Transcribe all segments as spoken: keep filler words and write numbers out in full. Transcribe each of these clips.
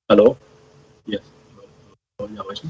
Hello? Yes. Oh, yeah, Vaishnav.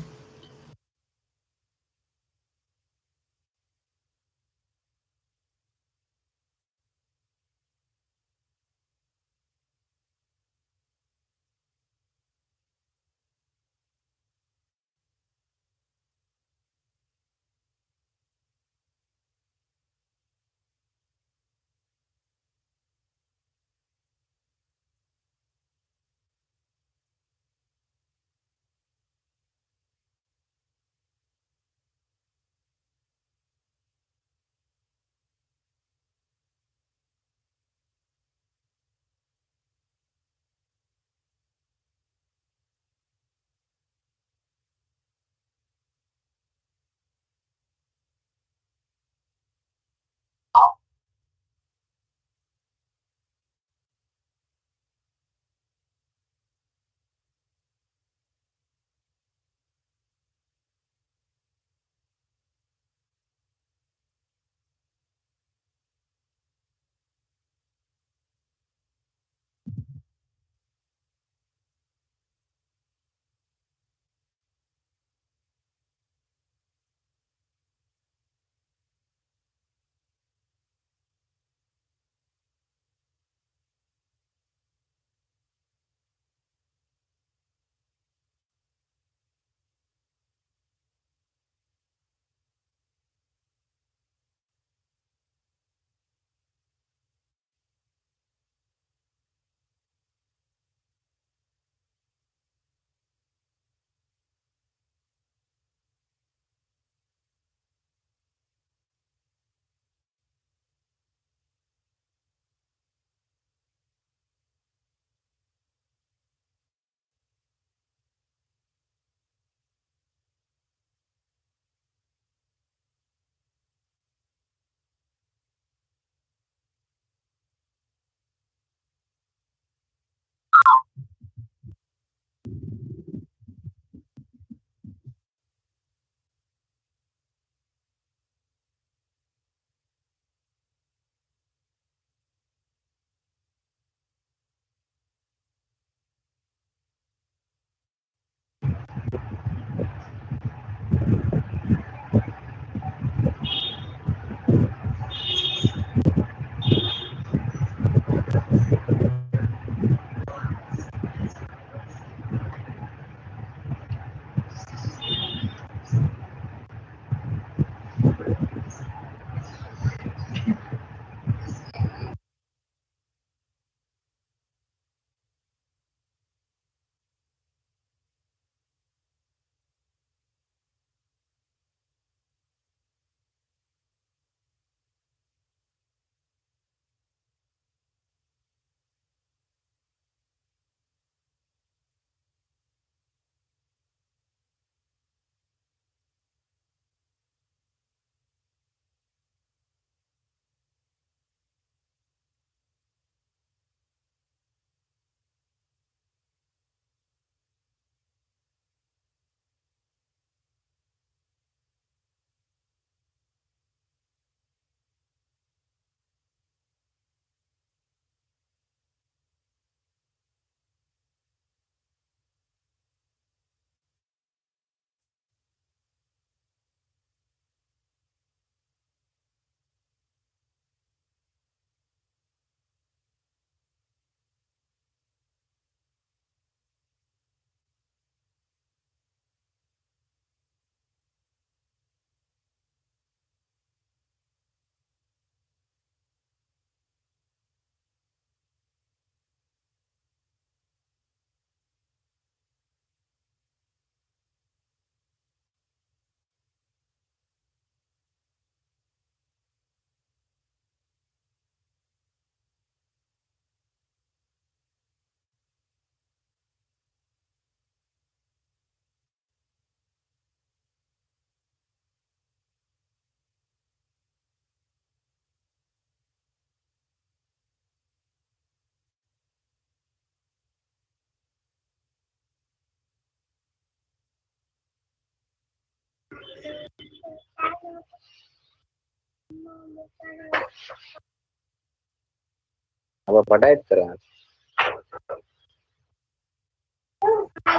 अब पढ़ाई करा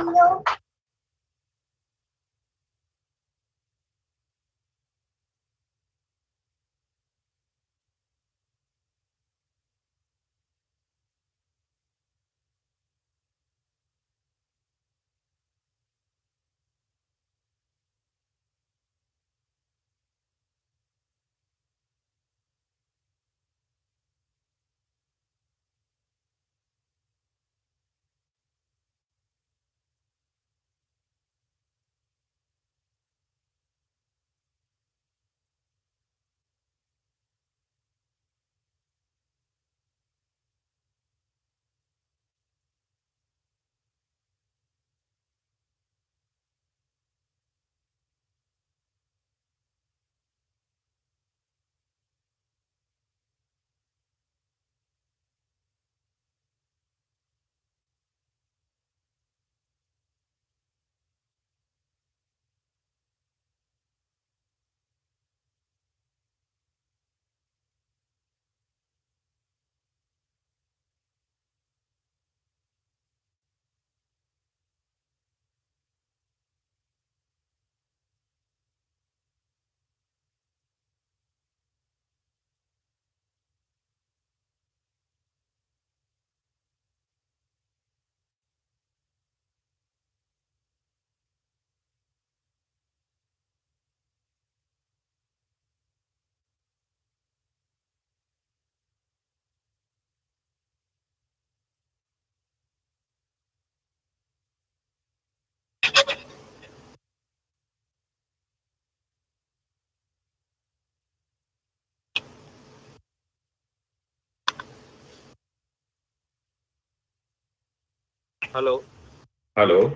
Hello. Hello.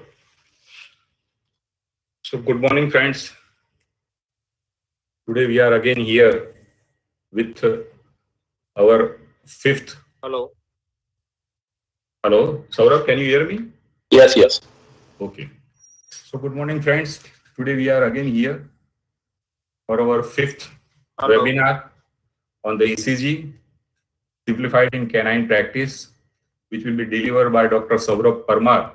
So, good morning, friends. Today we are again here with uh, our fifth. Hello. Hello, Saurabh, can you hear me? Yes, yes. Okay. So, good morning, friends. Today we are again here for our fifth Hello. webinar on the E C G simplified in canine practice, which will be delivered by Doctor Saurabh Parmar.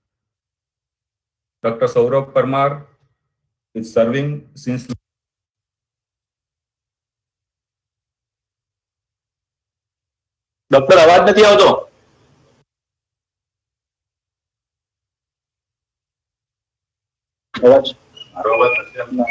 Doctor Saurabh Parmar is serving since doctor અવાજ નથી આવતો. અવાજ મારો અવાજ નથી આવતો.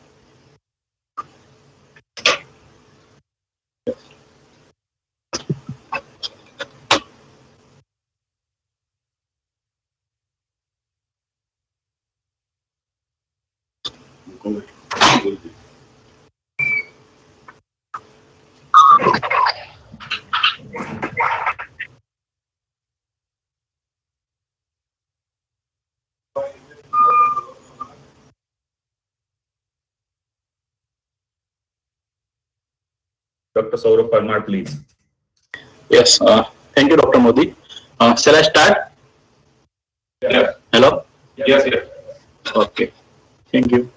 Doctor Saurabh Parmar, please. Yes, uh, thank you, Doctor Modi. Uh, shall I start? Yes. Hello? Yes, yes. Okay, thank you.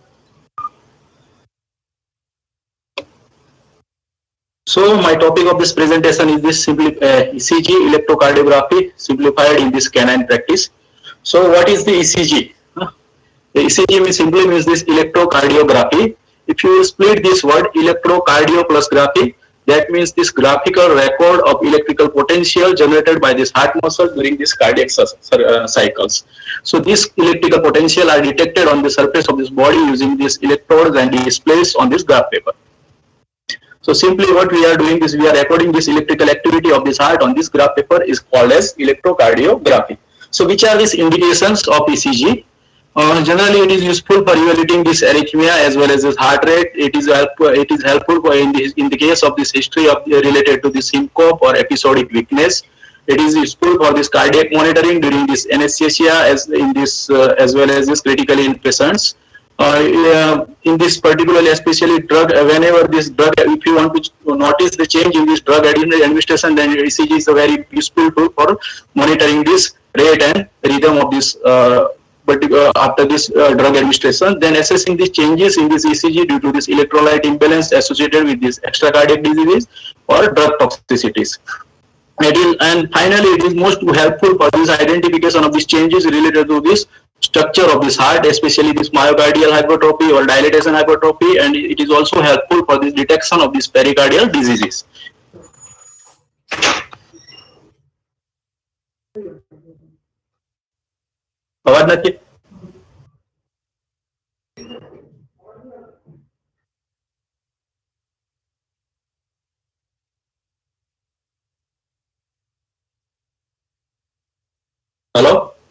So, my topic of this presentation is this simply uh, E C G electrocardiography simplified in this canine practice. So, what is the E C G? Huh? The E C G means simply means this electrocardiography. If you split this word electrocardio plus graphy, that means this graphical record of electrical potential generated by this heart muscle during this cardiac uh, cycles. So this electrical potential are detected on the surface of this body using these electrodes and displays on this graph paper. So simply what we are doing is we are recording this electrical activity of this heart on this graph paper is called as electrocardiography. So which are these indications of E C G? Uh, generally, it is useful for evaluating this arrhythmia as well as this heart rate. It is help, it is helpful for in the in the case of this history of uh, related to this syncope or episodic weakness. It is useful for this cardiac monitoring during this anesthesia as in this uh, as well as this critically ill patients. Uh, uh, in this particularly, especially drug, uh, whenever this drug, if you want to notice the change in this drug administration, then E C G is a very useful tool for monitoring this rate and rhythm of this. Uh, But uh, after this uh, drug administration, then assessing the changes in this E C G due to this electrolyte imbalance associated with this extracardiac diseases or drug toxicities. It is, and finally, it is most helpful for this identification of these changes related to this structure of this heart, especially this myocardial hypertrophy or dilatation hypertrophy, and it is also helpful for this detection of these pericardial diseases. अवाज नहीं? Hello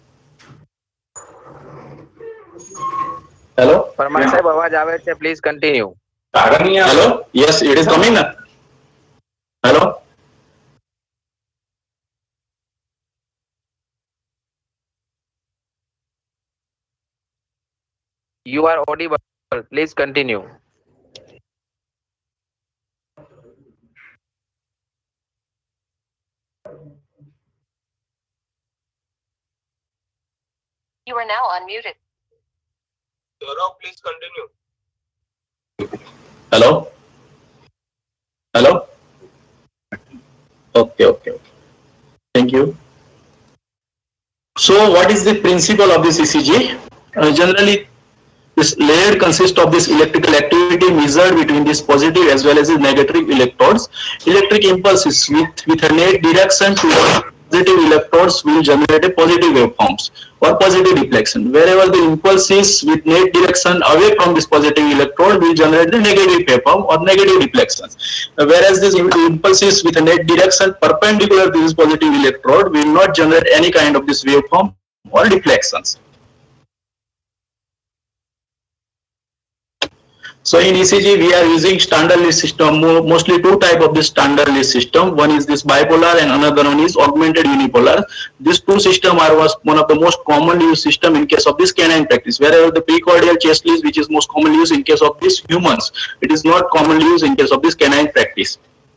hello Parmar સાહેબ અવાજ આવે છે, please continue. Hello, yes, it is coming na. Hello. You are audible, please continue. You are now unmuted. Gaurav, please continue. Hello. Hello. Okay, okay, okay. Thank you. So, what is the principle of this E C G? Uh, generally, this layer consists of this electrical activity measured between this positive as well as the negative electrodes. Electric impulses with, with a net direction towards positive electrodes will generate a positive waveforms or positive deflection. Wherever the impulses with net direction away from this positive electrode will generate the negative waveform or negative deflections. Uh, whereas this impulses with a net direction perpendicular to this positive electrode will not generate any kind of this waveform or deflections. So in E C G we are using standard list system, mostly two type of this standard list system. One is this bipolar and another one is augmented unipolar. These two system are was one of the most commonly used system in case of this canine practice. Wherever the precordial chest list, which is most commonly used in case of this humans, it is not commonly used in case of this canine practice.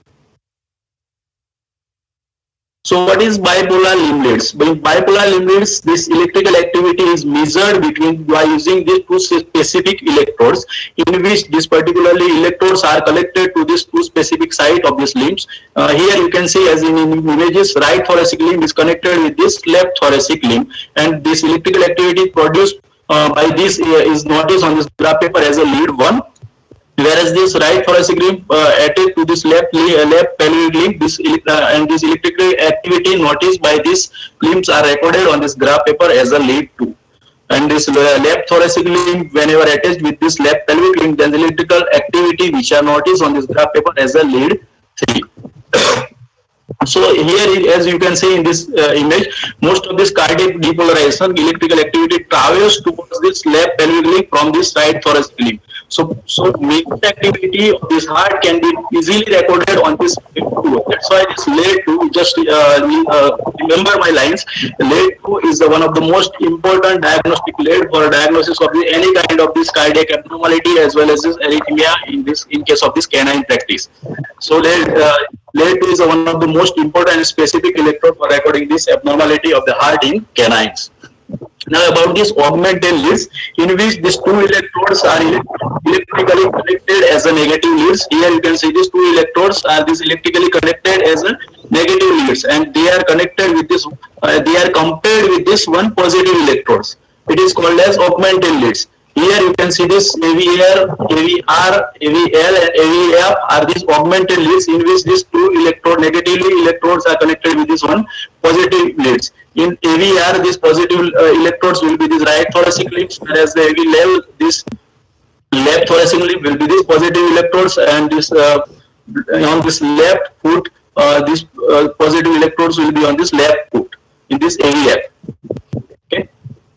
So what is bipolar limb leads? By bipolar limb leads, this electrical activity is measured between by using these two specific electrodes, in which these particularly electrodes are connected to this two specific site of these limbs. Uh, here you can see, as in, in images, right thoracic limb is connected with this left thoracic limb, and this electrical activity produced uh, by this uh, is noticed on this graph paper as a lead one. Whereas this right thoracic limb uh, attached to this left uh, left pelvic limb, this uh, and this electrical activity noticed by these limbs are recorded on this graph paper as a lead two. And this uh, left thoracic limb, whenever attached with this left pelvic limb, then the electrical activity which are noticed on this graph paper as a lead three. So here, as you can see in this uh, image, most of this cardiac depolarization, electrical activity travels towards this left pelvic limb from this right thoracic limb. So, so major activity of this heart can be easily recorded on this lead two. That's why this lead two, just uh, uh, remember my lines, lead two is the one of the most important diagnostic lead for diagnosis of the, any kind of this cardiac abnormality as well as this arrhythmia in this in case of this canine practice. So lead, uh, lead two is one of the most important and specific electrode for recording this abnormality of the heart in canines. Now about this augmented leads, in which these two electrodes are electrically connected as a negative leads. Here you can see these two electrodes are this electrically connected as a negative leads, and they are connected with this, uh, they are compared with this one positive electrodes. It is called as augmented leads. Here you can see this A V R, A V R, A V L and A V F are these augmented leads, in which these two electrode negatively electrodes are connected with this one positive leads. In A V R, these positive uh, electrodes will be these right thoracic limbs, whereas the A V L, this left thoracic limb will be these positive electrodes, and this uh, on this left foot, uh, these uh, positive electrodes will be on this left foot in this A V F. Okay.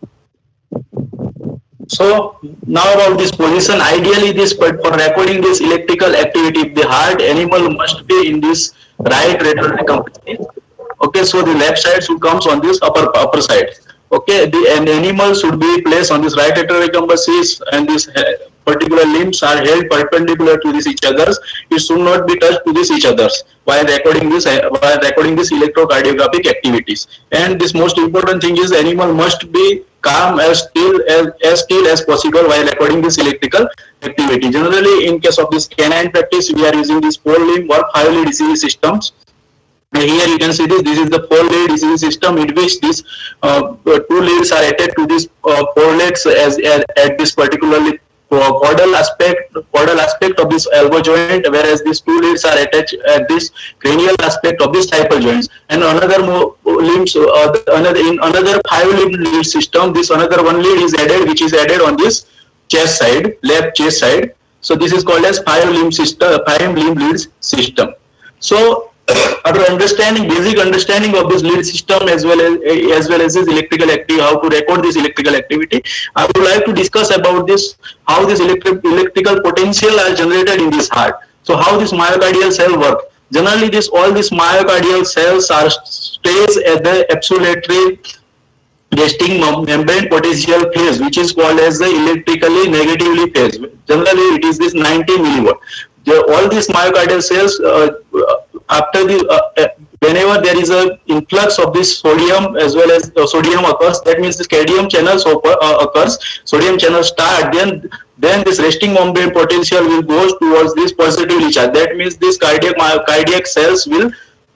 So now about this position, ideally this, but for recording this electrical activity of the heart, animal must be in this right retrograde company. Okay, so the left side should comes on this upper upper side. Okay, the an animal should be placed on this right retrograde compasses, and this particular limbs are held perpendicular to this each others. It should not be touched to this each others while recording this while recording this electrocardiographic activities. And this most important thing is animal must be calm as still as, as still as possible while recording this electrical activity. Generally, in case of this canine practice, we are using these four limb or five lead E C G systems. Here you can see this. This is the four lead E C G system in which these uh, two leads are attached to these uh, four legs as, as at this particularly caudal aspect, caudal aspect of this elbow joint, whereas these two leads are attached at this cranial aspect of this hyper joints. And another more limbs, uh, another in another five limb lead system, this another one lead is added, which is added on this chest side, left chest side. So this is called as five limb system, five limb lead system. So after understanding basic understanding of this lead system as well as as well as this electrical activity, how to record this electrical activity, I would like to discuss about this how this electric electrical potential are generated in this heart. So how this myocardial cell work? Generally, this all these myocardial cells are stays at the absolutely resting membrane potential phase, which is called as the electrically negatively phase. Generally, it is this ninety milliwatt. The, all these myocardial cells uh, after the uh, whenever there is a influx of this sodium as well as uh, sodium occurs, that means this cadmium channels uh, occurs, sodium channel start, then then this resting membrane potential will go towards this positively charged. That means this cardiac cardiac cells will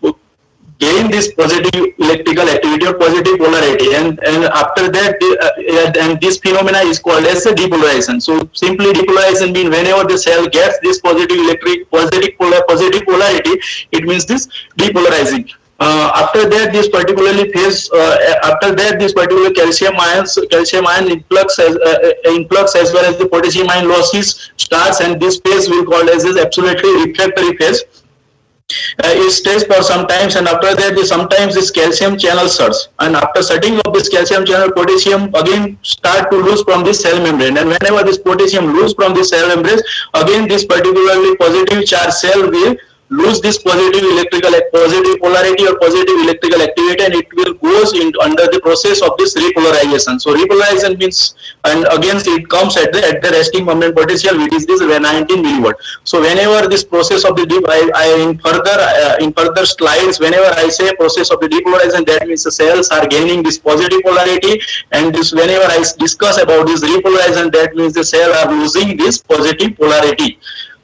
gain this positive electrical activity or positive polarity, and and after that uh, and this phenomena is called as the depolarization. So simply depolarization means whenever the cell gets this positive electric positive polar positive polarity, it means this depolarizing. Uh, after that, this particularly phase uh, after that this particular calcium ions calcium ion influx as uh, influx as well as the potassium ion losses starts, and this phase will called as this absolutely refractory phase. Uh, it stays for some times, and after that the, sometimes this calcium channel shuts, and after shutting of this calcium channel, potassium again start to lose from this cell membrane, and whenever this potassium lose from this cell membrane, again this particularly positive charge cell will lose this positive electrical positive polarity or positive electrical activity, and it will goes into under the process of this repolarization. So repolarization means, and again it comes at the at the resting membrane potential, which is this nineteen milliwatt. So whenever this process of the deep, I, I in further uh, in further slides, whenever I say process of the depolarization, that means the cells are gaining this positive polarity, and this whenever I discuss about this repolarization, that means the cell are losing this positive polarity.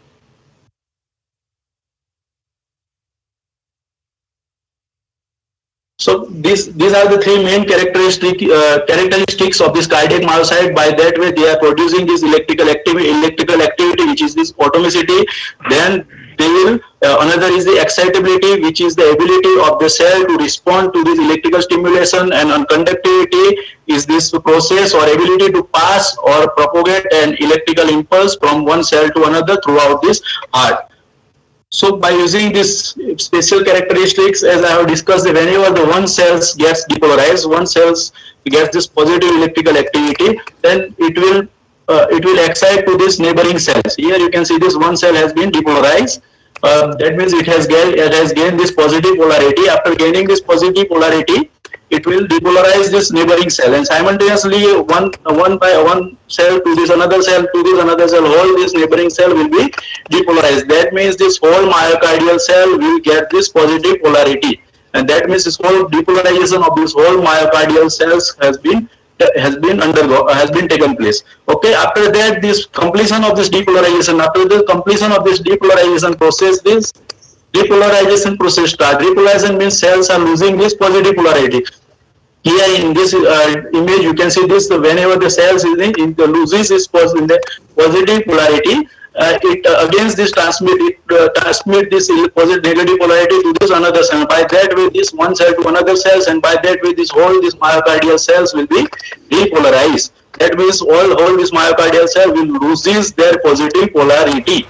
So these these are the three main characteristic uh, characteristics of this cardiac myocyte. By that way, they are producing this electrical activity, electrical activity, which is this atomicity. Then they will uh, another is the excitability, which is the ability of the cell to respond to this electrical stimulation, and on conductivity is this process or ability to pass or propagate an electrical impulse from one cell to another throughout this heart. So by using this special characteristics, as I have discussed, whenever the one cells gets depolarized, one cells gets this positive electrical activity, then it will uh, it will excite to this neighboring cells. Here you can see this one cell has been depolarized. Uh, that means it has gained it has gained this positive polarity. After gaining this positive polarity, it will depolarize this neighboring cell, and simultaneously one one by one cell to this another cell to this another cell, whole this neighboring cell will be depolarized. That means this whole myocardial cell will get this positive polarity, and that means this whole depolarization of this whole myocardial cells has been has been undergo has been taken place. Okay, after that this completion of this depolarization, after the completion of this depolarization process, this depolarization process start. Depolarization means cells are losing this positive polarity. Here in this uh, image, you can see this. Whenever the cells is in, in the loses this in the positive polarity, uh, it uh, against this transmit it uh, transmit this positive negative polarity to this another cell. By that way, this one cell to another cells, and by that way, this whole this myocardial cells will be depolarized. That means all all this myocardial cell will loses their positive polarity.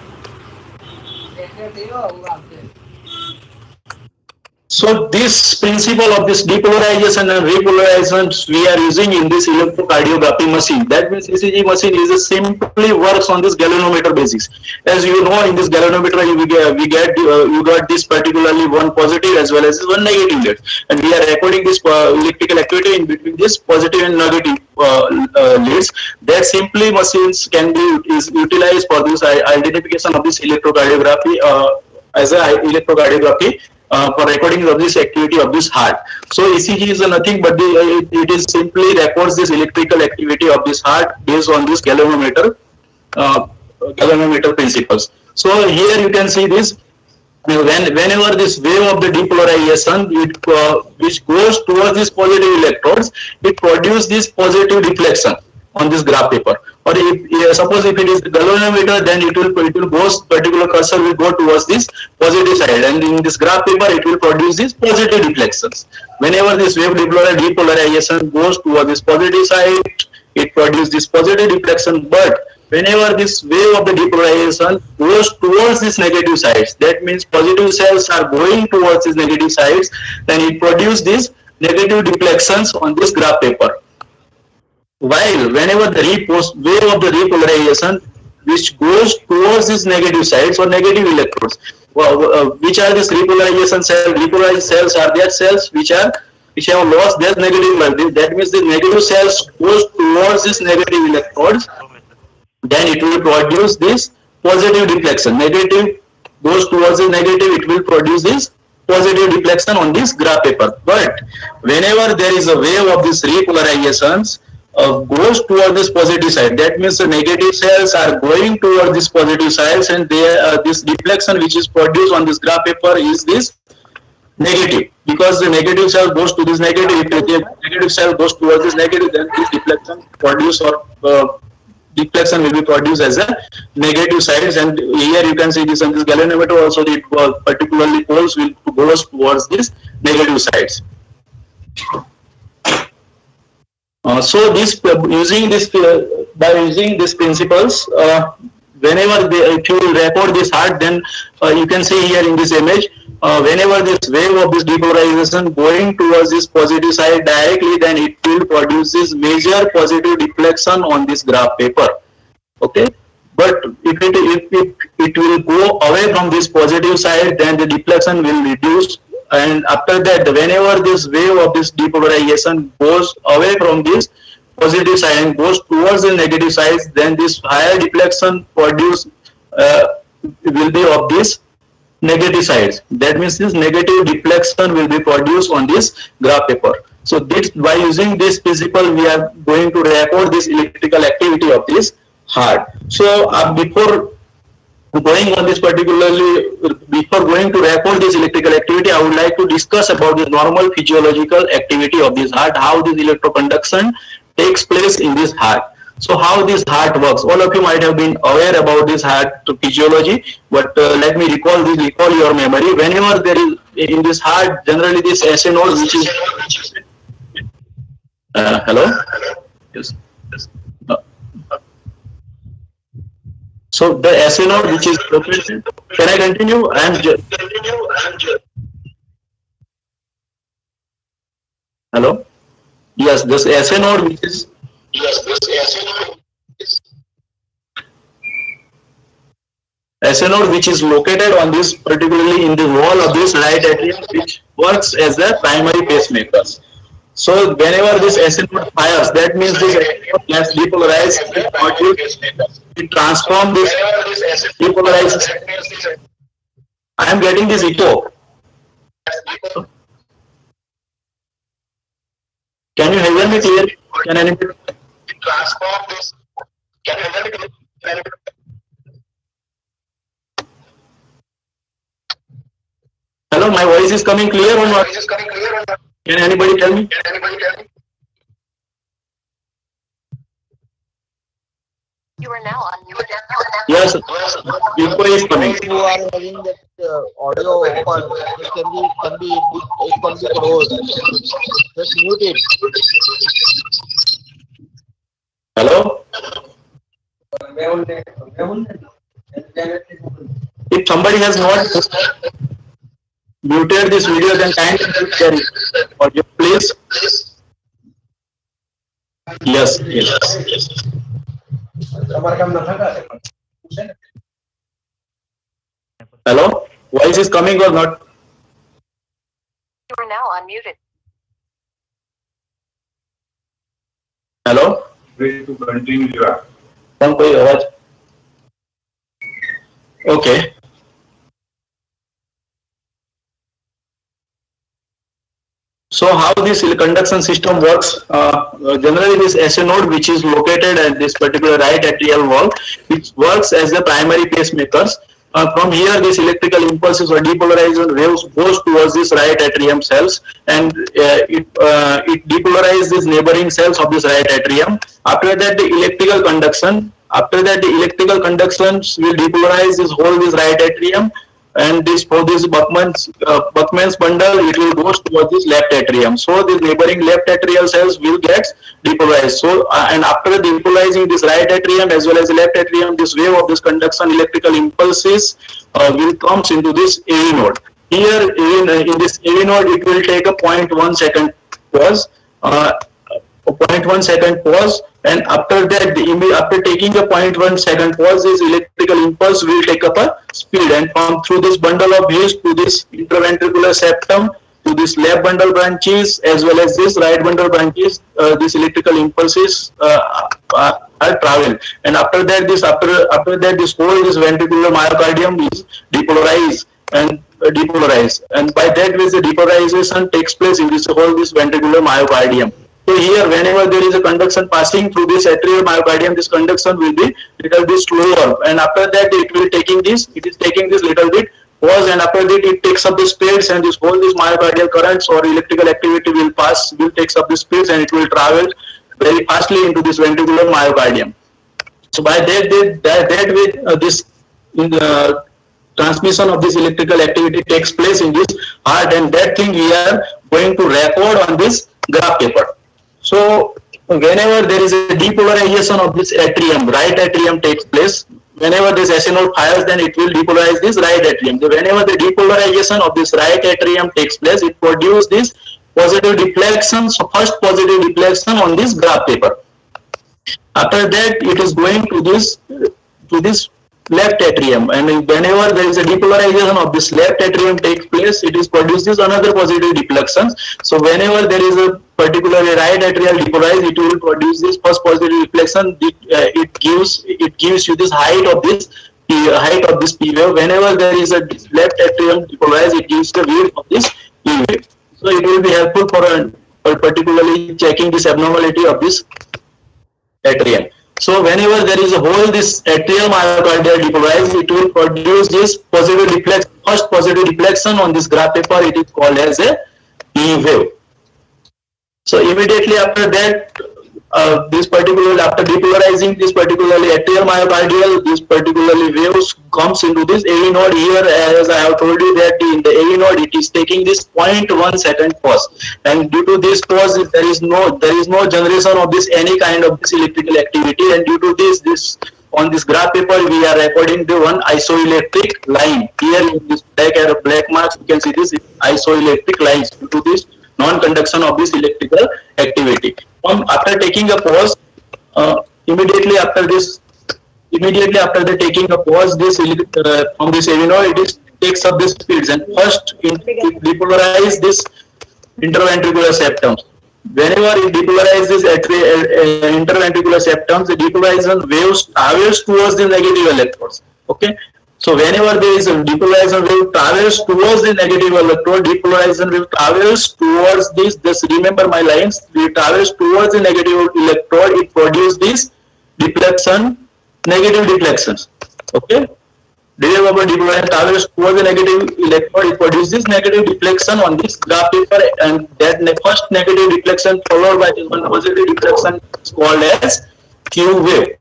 So this principle of this depolarization and repolarization we are using in this electrocardiography machine. That means E C G machine is a simply works on this galvanometer basis. As you know, in this galvanometer we get we get uh, you got this particularly one positive as well as one negative lead, and we are recording this uh, electrical activity in between this positive and negative uh, uh, leads. That simply machines can be is utilized for this identification of this electrocardiography uh, as a electrocardiography. Uh, for recording of this activity of this heart. So E C G is nothing but the, it, it is simply records this electrical activity of this heart based on this galvanometer uh, galvanometer principles. So here you can see this when whenever this wave of the depolarization it uh, which goes towards these positive electrodes, it produces this positive deflection on this graph paper. Or if uh, suppose if it is the galvanometer, then it will it will go, particular cursor will go towards this positive side, and in this graph paper it will produce these positive deflections. Whenever this wave depolarization goes towards this positive side, it produces this positive deflection. But whenever this wave of the depolarization goes towards these negative sides, that means positive cells are going towards these negative sides, then it produces these negative deflections on this graph paper. While whenever the wave of the repolarization which goes towards these negative sides or negative electrodes, well, uh, which are these repolarization cells? Repolarized cells are their cells which are which have lost their negative value. That means the negative cells goes towards these negative electrodes, then it will produce this positive deflection. Negative goes towards the negative, it will produce this positive deflection on this graph paper. But whenever there is a wave of this repolarizations uh, goes towards this positive side, that means the negative cells are going towards this positive sides, and they, uh, this deflection which is produced on this graph paper is this negative, because the negative cell goes to this negative. If the negative cell goes towards this negative, then this deflection produce or uh, deflection will be produced as a negative sides. And here you can see this on this galvanometer also, the uh, particularly poles will goes towards this negative sides. Uh, so this uh, using this uh, by using these principles, uh, whenever they, if you will record this heart, then uh, you can see here in this image, uh, whenever this wave of this depolarization going towards this positive side directly, then it will produce this major positive deflection on this graph paper. Okay, but if it if it, it will go away from this positive side, then the deflection will reduce. And after that, whenever this wave of this depolarization goes away from this positive side and goes towards the negative sides, then this higher deflection produced uh, will be of this negative sides. That means this negative deflection will be produced on this graph paper. So this, by using this principle, we are going to record this electrical activity of this heart. So uh, before going on this particularly, before going to record this electrical activity, I would like to discuss about the normal physiological activity of this heart, how this electroconduction takes place in this heart. So how this heart works, all of you might have been aware about this heart physiology, but uh, let me recall this, recall your memory. Whenever there is in this heart, generally this S A node, which is uh, hello, yes. Uh, So the S A node which is located, can I continue? I am just hello. Yes, this S A node which is yes, this S A node S A node which is located on this, particularly in the wall of this right atrium, which works as the primary pacemaker. So whenever this S A node fires, that means this gets depolarized, it transforms this depolarized. I am getting this echo. Can you hear me clearly? Can anybody transform this? Can you hear me clearly? Hello, my voice is coming clear or not? Can anybody tell me? Can anybody tell me? You are now unmuted. Yes, echo is coming. You are having that uh, audio open. It can be, can be, it can be closed. Just mute it. Hello? If somebody has not muted this video, then kindly mute their audio, please. Yes, yes, yes. Hello? Voice is coming or not? You are now unmuted. Hello? Way to continue your कौन कोई आवाज? Okay. So how this conduction system works? Uh, generally, this S A node, which is located at this particular right atrial wall, which works as the primary pacemakers. uh, from here this electrical impulses or depolarization waves goes towards this right atrium cells, and uh, it uh, it depolarizes these neighboring cells of this right atrium. After that the electrical conduction after that the electrical conductions will depolarize this whole this right atrium, and this for this Buckman's uh, Buckman's bundle, it will go towards this left atrium. So the neighboring left atrial cells will get depolarized. So uh, and after depolarizing this right atrium as well as the left atrium, this wave of this conduction electrical impulses uh, will comes into this A V node. Here in, in this A V node, it will take a zero point one second pause. Uh, zero point one second pause, and after that the after taking a zero point one second pause, this electrical impulse will take up a speed, and from through this bundle of waves to this interventricular septum to this left bundle branches as well as this right bundle branches, uh, this electrical impulses uh, are, are travel, and after that this after after that this whole this ventricular myocardium is depolarized and uh, depolarized, and by that way the depolarization takes place in this whole this ventricular myocardium. So here, whenever there is a conduction passing through this atrial myocardium, this conduction will be little bit slower, and after that it will taking this, it is taking this little bit pause, and after that it takes up the speeds, and this whole this myocardial currents or electrical activity will pass, will takes up the speeds, and it will travel very fastly into this ventricular myocardium. So by that that that, that way uh, this in the transmission of this electrical activity takes place in this heart, and that thing we are going to record on this graph paper. So whenever there is a depolarization of this atrium, right atrium takes place. Whenever this S N node fires, then it will depolarize this right atrium. So whenever the depolarization of this right atrium takes place, it produces this positive deflection. So first positive deflection on this graph paper. After that, it is going to this to this left atrium, and whenever there is a depolarization of this left atrium takes place, it is produces another positive deflection. So whenever there is a particularly right atrial depolarized, it will produce this first positive deflection. It, uh, it gives it gives you this height of this P, uh, height of this P wave. Whenever there is a left atrium depolarized, it gives the wave of this P wave. So it will be helpful for, a, for particularly checking this abnormality of this atrium. So whenever there is a whole this atrial myocardial depolarized, it will produce this positive deflection, first positive deflection on this graph paper. It is called as a P wave. So immediately after that, uh, this particularly after depolarizing this particularly atrial myocardial, this particularly waves comes into this A V node. Here, as I have told you that in the A V node, it is taking this zero point one second pause, and due to this pause, there is no there is no generation of this any kind of this electrical activity, and due to this this on this graph paper we are recording the one isoelectric line. Here in this black arrow black marks, you can see this isoelectric lines due to this non-conduction of this electrical activity. Um, after taking a pause, uh, immediately after this, immediately after the taking a pause, this uh, from this A V node, it is takes up the speeds, and first it, it depolarize this interventricular septums. Whenever it depolarizes this atri uh, interventricular septums, the depolarization waves travels towards the negative electrodes. Okay. So whenever there is a depolarization wave travels towards the negative electrode, depolarization wave travels towards this, just remember my lines, it travels towards the negative electrode, it produces this deflection, negative deflections. Okay? Remember, depolarization travels towards the negative electrode, it produces this negative deflection on this graph paper, and that ne first negative deflection followed by this one positive deflection is called as Q wave.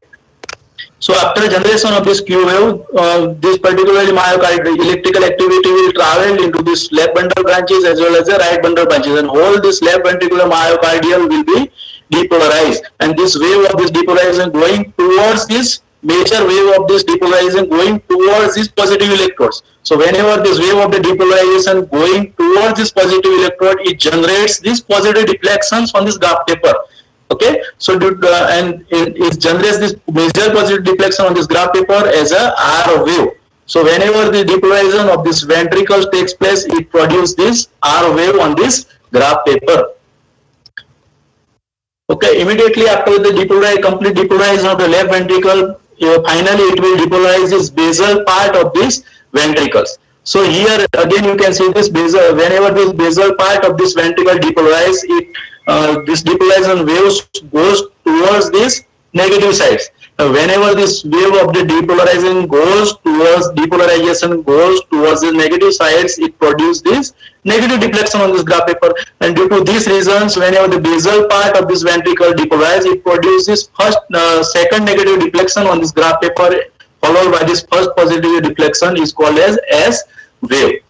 So after generation of this Q wave, uh, this particularly myocardial electrical activity will travel into this left bundle branches as well as the right bundle branches, and all this left ventricular myocardial will be depolarized, and this wave of this depolarization going towards this major wave of this depolarization going towards these positive electrodes. So whenever this wave of the depolarization going towards this positive electrode, it generates these positive deflections on this graph paper. Okay, so uh, and it, it generates this major positive deflection on this graph paper as a R wave. So whenever the depolarization of this ventricles takes place, it produces this R wave on this graph paper. Okay, immediately after the depolarize, complete depolarization of the left ventricle, uh, finally it will depolarize this basal part of this ventricles. So here again you can see this basal, whenever this basal part of this ventricle depolarizes, it uh, this depolarization waves goes towards these negative sides, uh, whenever this wave of the depolarization goes towards depolarization goes towards the negative sides, it produces this negative deflection on this graph paper. And due to these reasons, whenever the basal part of this ventricle depolarizes, it produces first, uh, second negative deflection on this graph paper, followed by this first positive deflection is called as S wave.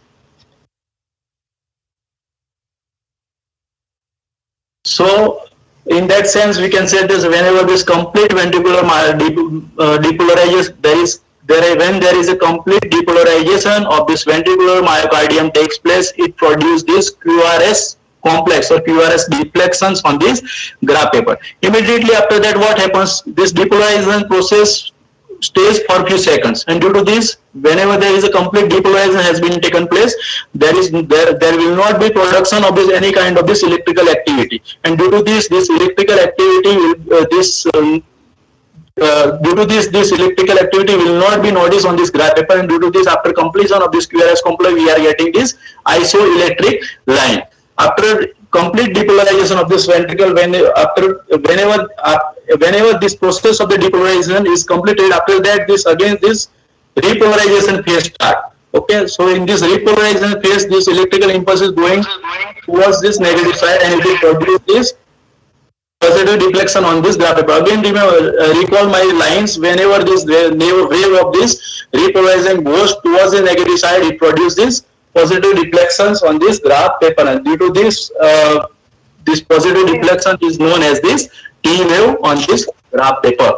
So in that sense, we can say this: whenever this complete ventricular uh, depolarization, there is there when there is a complete depolarization of this ventricular myocardium takes place, it produces this Q R S complex or Q R S deflections on this graph paper. Immediately after that, what happens? This depolarization process stays for a few seconds, and due to this, whenever there is a complete depolarization has been taken place, there is there there will not be production of this any kind of this electrical activity, and due to this this electrical activity will uh, this um, uh, due to this this electrical activity will not be noticed on this graph paper, and due to this, after completion of this Q R S complex, we are getting this isoelectric line. After complete depolarization of this ventricle, when after whenever uh, whenever this process of the depolarization is completed, after that this again this repolarization phase start. Okay, so in this repolarization phase, this electrical impulse is going towards this negative side, and it will produce this positive deflection on this graph paper. Again, remember, uh, recall my lines. Whenever this wave of this repolarization goes towards the negative side, it produces this positive deflections on this graph paper, and due to this uh, this positive deflection is known as this T wave on this graph paper.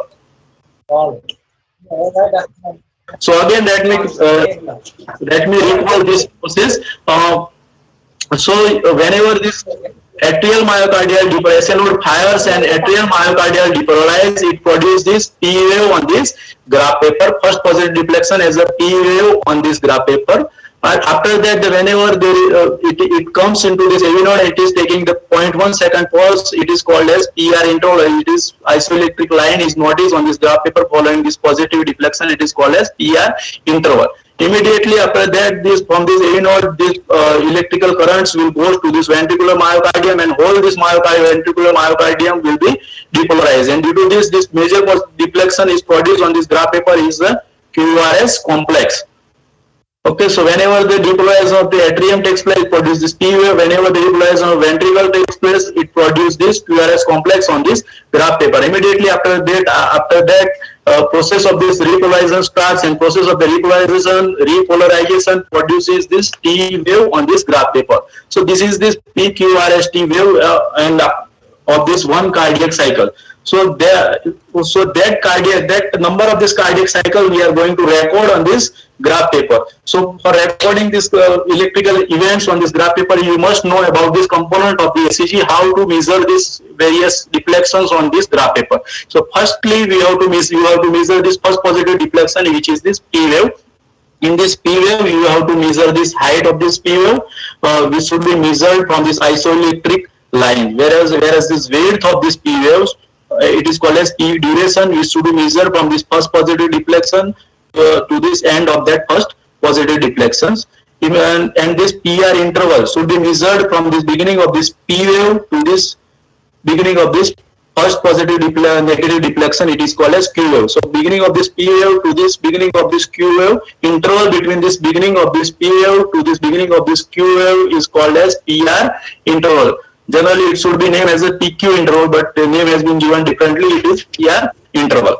So again, let me uh, let me recall this process. Uh, so whenever this atrial myocardial depolarization node fires and atrial myocardial depolarizes, it produces this T wave on this graph paper. First positive deflection as a T wave on this graph paper. And after that, whenever there, uh, it, it comes into this A V node, it is taking the zero point one second pulse. It is called as P R interval. It is isoelectric line is noticed on this graph paper following this positive deflection. It is called as P R interval. Immediately after that, this from this A V node, this uh, electrical currents will go to this ventricular myocardium, and whole this myocardium, ventricular myocardium will be depolarized. And due to this, this major deflection is produced on this graph paper is the Q R S complex. Okay, so whenever the depolarization of the atrium takes place, it produces this T wave. Whenever the depolarization of ventricle takes place, it produces this Q R S complex on this graph paper. Immediately after that, uh, after that uh, process of this repolarization starts, and process of the repolarization, repolarization produces this T wave on this graph paper. So this is this P Q R S T wave uh, and uh, of this one cardiac cycle. So there, so that cardiac, that number of this cardiac cycle we are going to record on this graph paper. So for recording this uh, electrical events on this graph paper, you must know about this component of the E C G, how to measure this various deflections on this graph paper. So firstly, we have to measure, you have to measure this first positive deflection, which is this P wave. In this P wave, you have to measure this height of this P wave, uh, which should be measured from this isoelectric line. Whereas, whereas this width of this P waves, uh, it is called as P duration, which should be measured from this first positive deflection uh, to this end of that first positive deflections. Even, and this P R interval should be measured from this beginning of this P wave to this beginning of this first positive defle negative deflection. It is called as Q wave. So beginning of this P wave to this beginning of this Q wave, interval between this beginning of this P wave to this beginning of this Q wave is called as P R interval. Generally, it should be named as a P Q interval, but the name has been given differently. It is P R interval.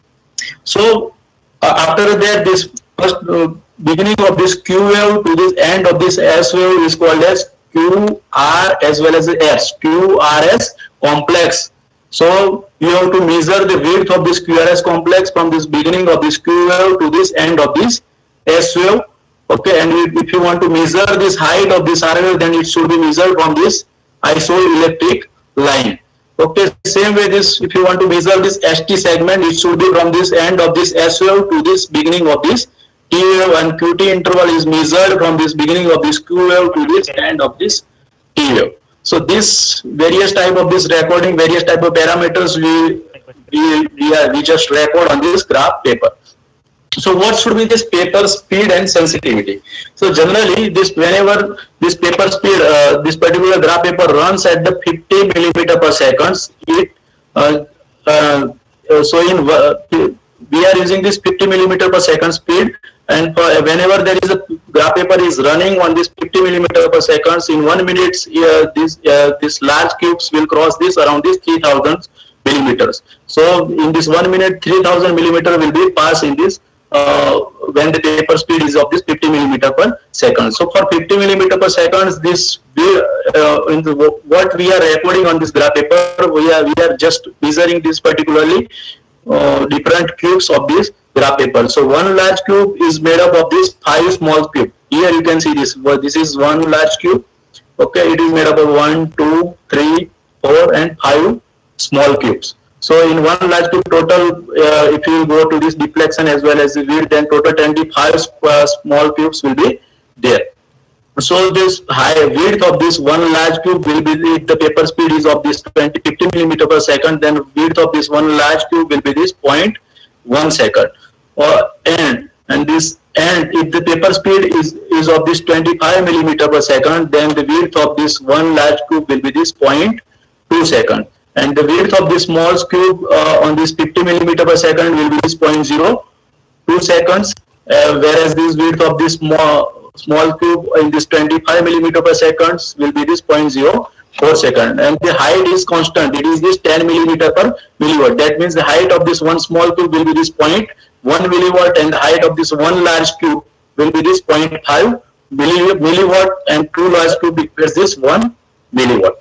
So uh, after that, this first uh, beginning of this Q wave to this end of this S wave is called as Q R as well as S, Q R S complex. So you have to measure the width of this Q R S complex from this beginning of this Q wave to this end of this S wave. Okay, and if you want to measure this height of this R wave, then it should be measured from this isoelectric line. Okay, same way this, if you want to measure this S T segment, it should be from this end of this S wave to this beginning of this T wave, and Q T interval is measured from this beginning of this Q wave to this end of this T wave. So this various type of this recording, various type of parameters we we, we, are, we just record on this graph paper. So what should be this paper speed and sensitivity? So generally, this whenever this paper speed, uh, this particular graph paper runs at the fifty millimeter per second, it uh, uh, uh, so in uh, we are using this fifty millimeter per second speed, and for, whenever there is a graph paper is running on this fifty millimeter per second, in one minute uh, this uh, this large cubes will cross this around this three thousand millimeters. So in this one minute, three thousand millimeter will be passed in this uh, when the paper speed is of this fifty millimeter per second. So for fifty millimeter per second, this we, uh, in the, what we are recording on this graph paper, we are we are just measuring this particularly uh, different cubes of this graph paper. So one large cube is made up of this five small cube. Here you can see this. Well, this is one large cube. Okay, it is made up of one, two, three, four, and five small cubes. So in one large cube total, uh, if you go to this deflection as well as the width, then total twenty-five uh, small cubes will be there. So this high width of this one large cube will be, if the paper speed is of this twenty, fifty millimeter per second, then width of this one large cube will be this zero point one second. Or and and this and if the paper speed is is of this twenty-five millimeter per second, then the width of this one large cube will be this zero point two second. And the width of this small cube uh, on this fifty millimeter per second will be this zero point zero two seconds, uh, whereas this width of this small small cube in this twenty-five millimeter per second will be this zero point zero four second. And the height is constant. It is this ten millimeter per milliwatt. That means the height of this one small cube will be this zero point one milliwatt, and the height of this one large cube will be this zero point five milliwatt, and two large cube equals this one milliwatt.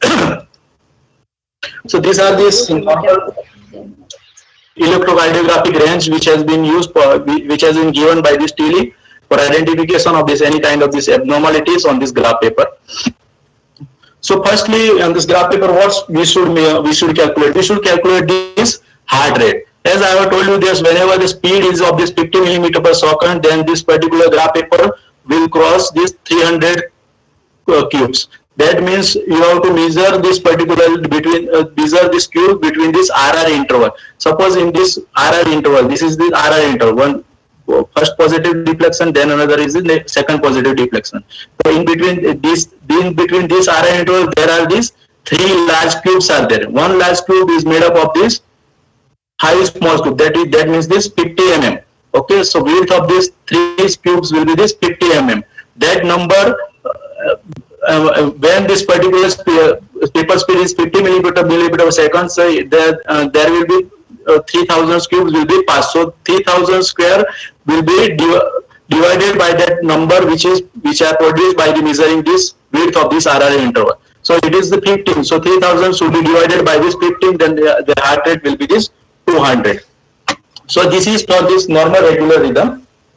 So these are this normal electrocardiographic range which has been used for, which has been given by this T L I for identification of this any kind of this abnormalities on this graph paper. So firstly, on this graph paper, what we should we should calculate? We should calculate this heart rate. As I have told you this, whenever the speed is of this fifty millimeter per second, then this particular graph paper will cross this three hundred uh, cubes. That means you have to measure this particular between uh, measure this cube between this R R interval. Suppose in this R R interval, this is the R R interval. One first positive deflection, then another is the second positive deflection. So in between this, in between this R R interval, there are these three large cubes are there. One large cube is made up of this high small cube. That is that means this fifty millimeters. Okay, so width of these three cubes will be this fifty millimeters. That number. Uh, Uh, when this particular sp paper speed is fifty millimeter millimeter per second, so there uh, there will be uh, three thousand cubes will be passed. So three thousand square will be div divided by that number which is which are produced by the measuring this width of this R R interval. So it is the fifteen. So three thousand should be divided by this fifteen. Then the, the heart rate will be this two hundred. So this is for this normal regular rhythm.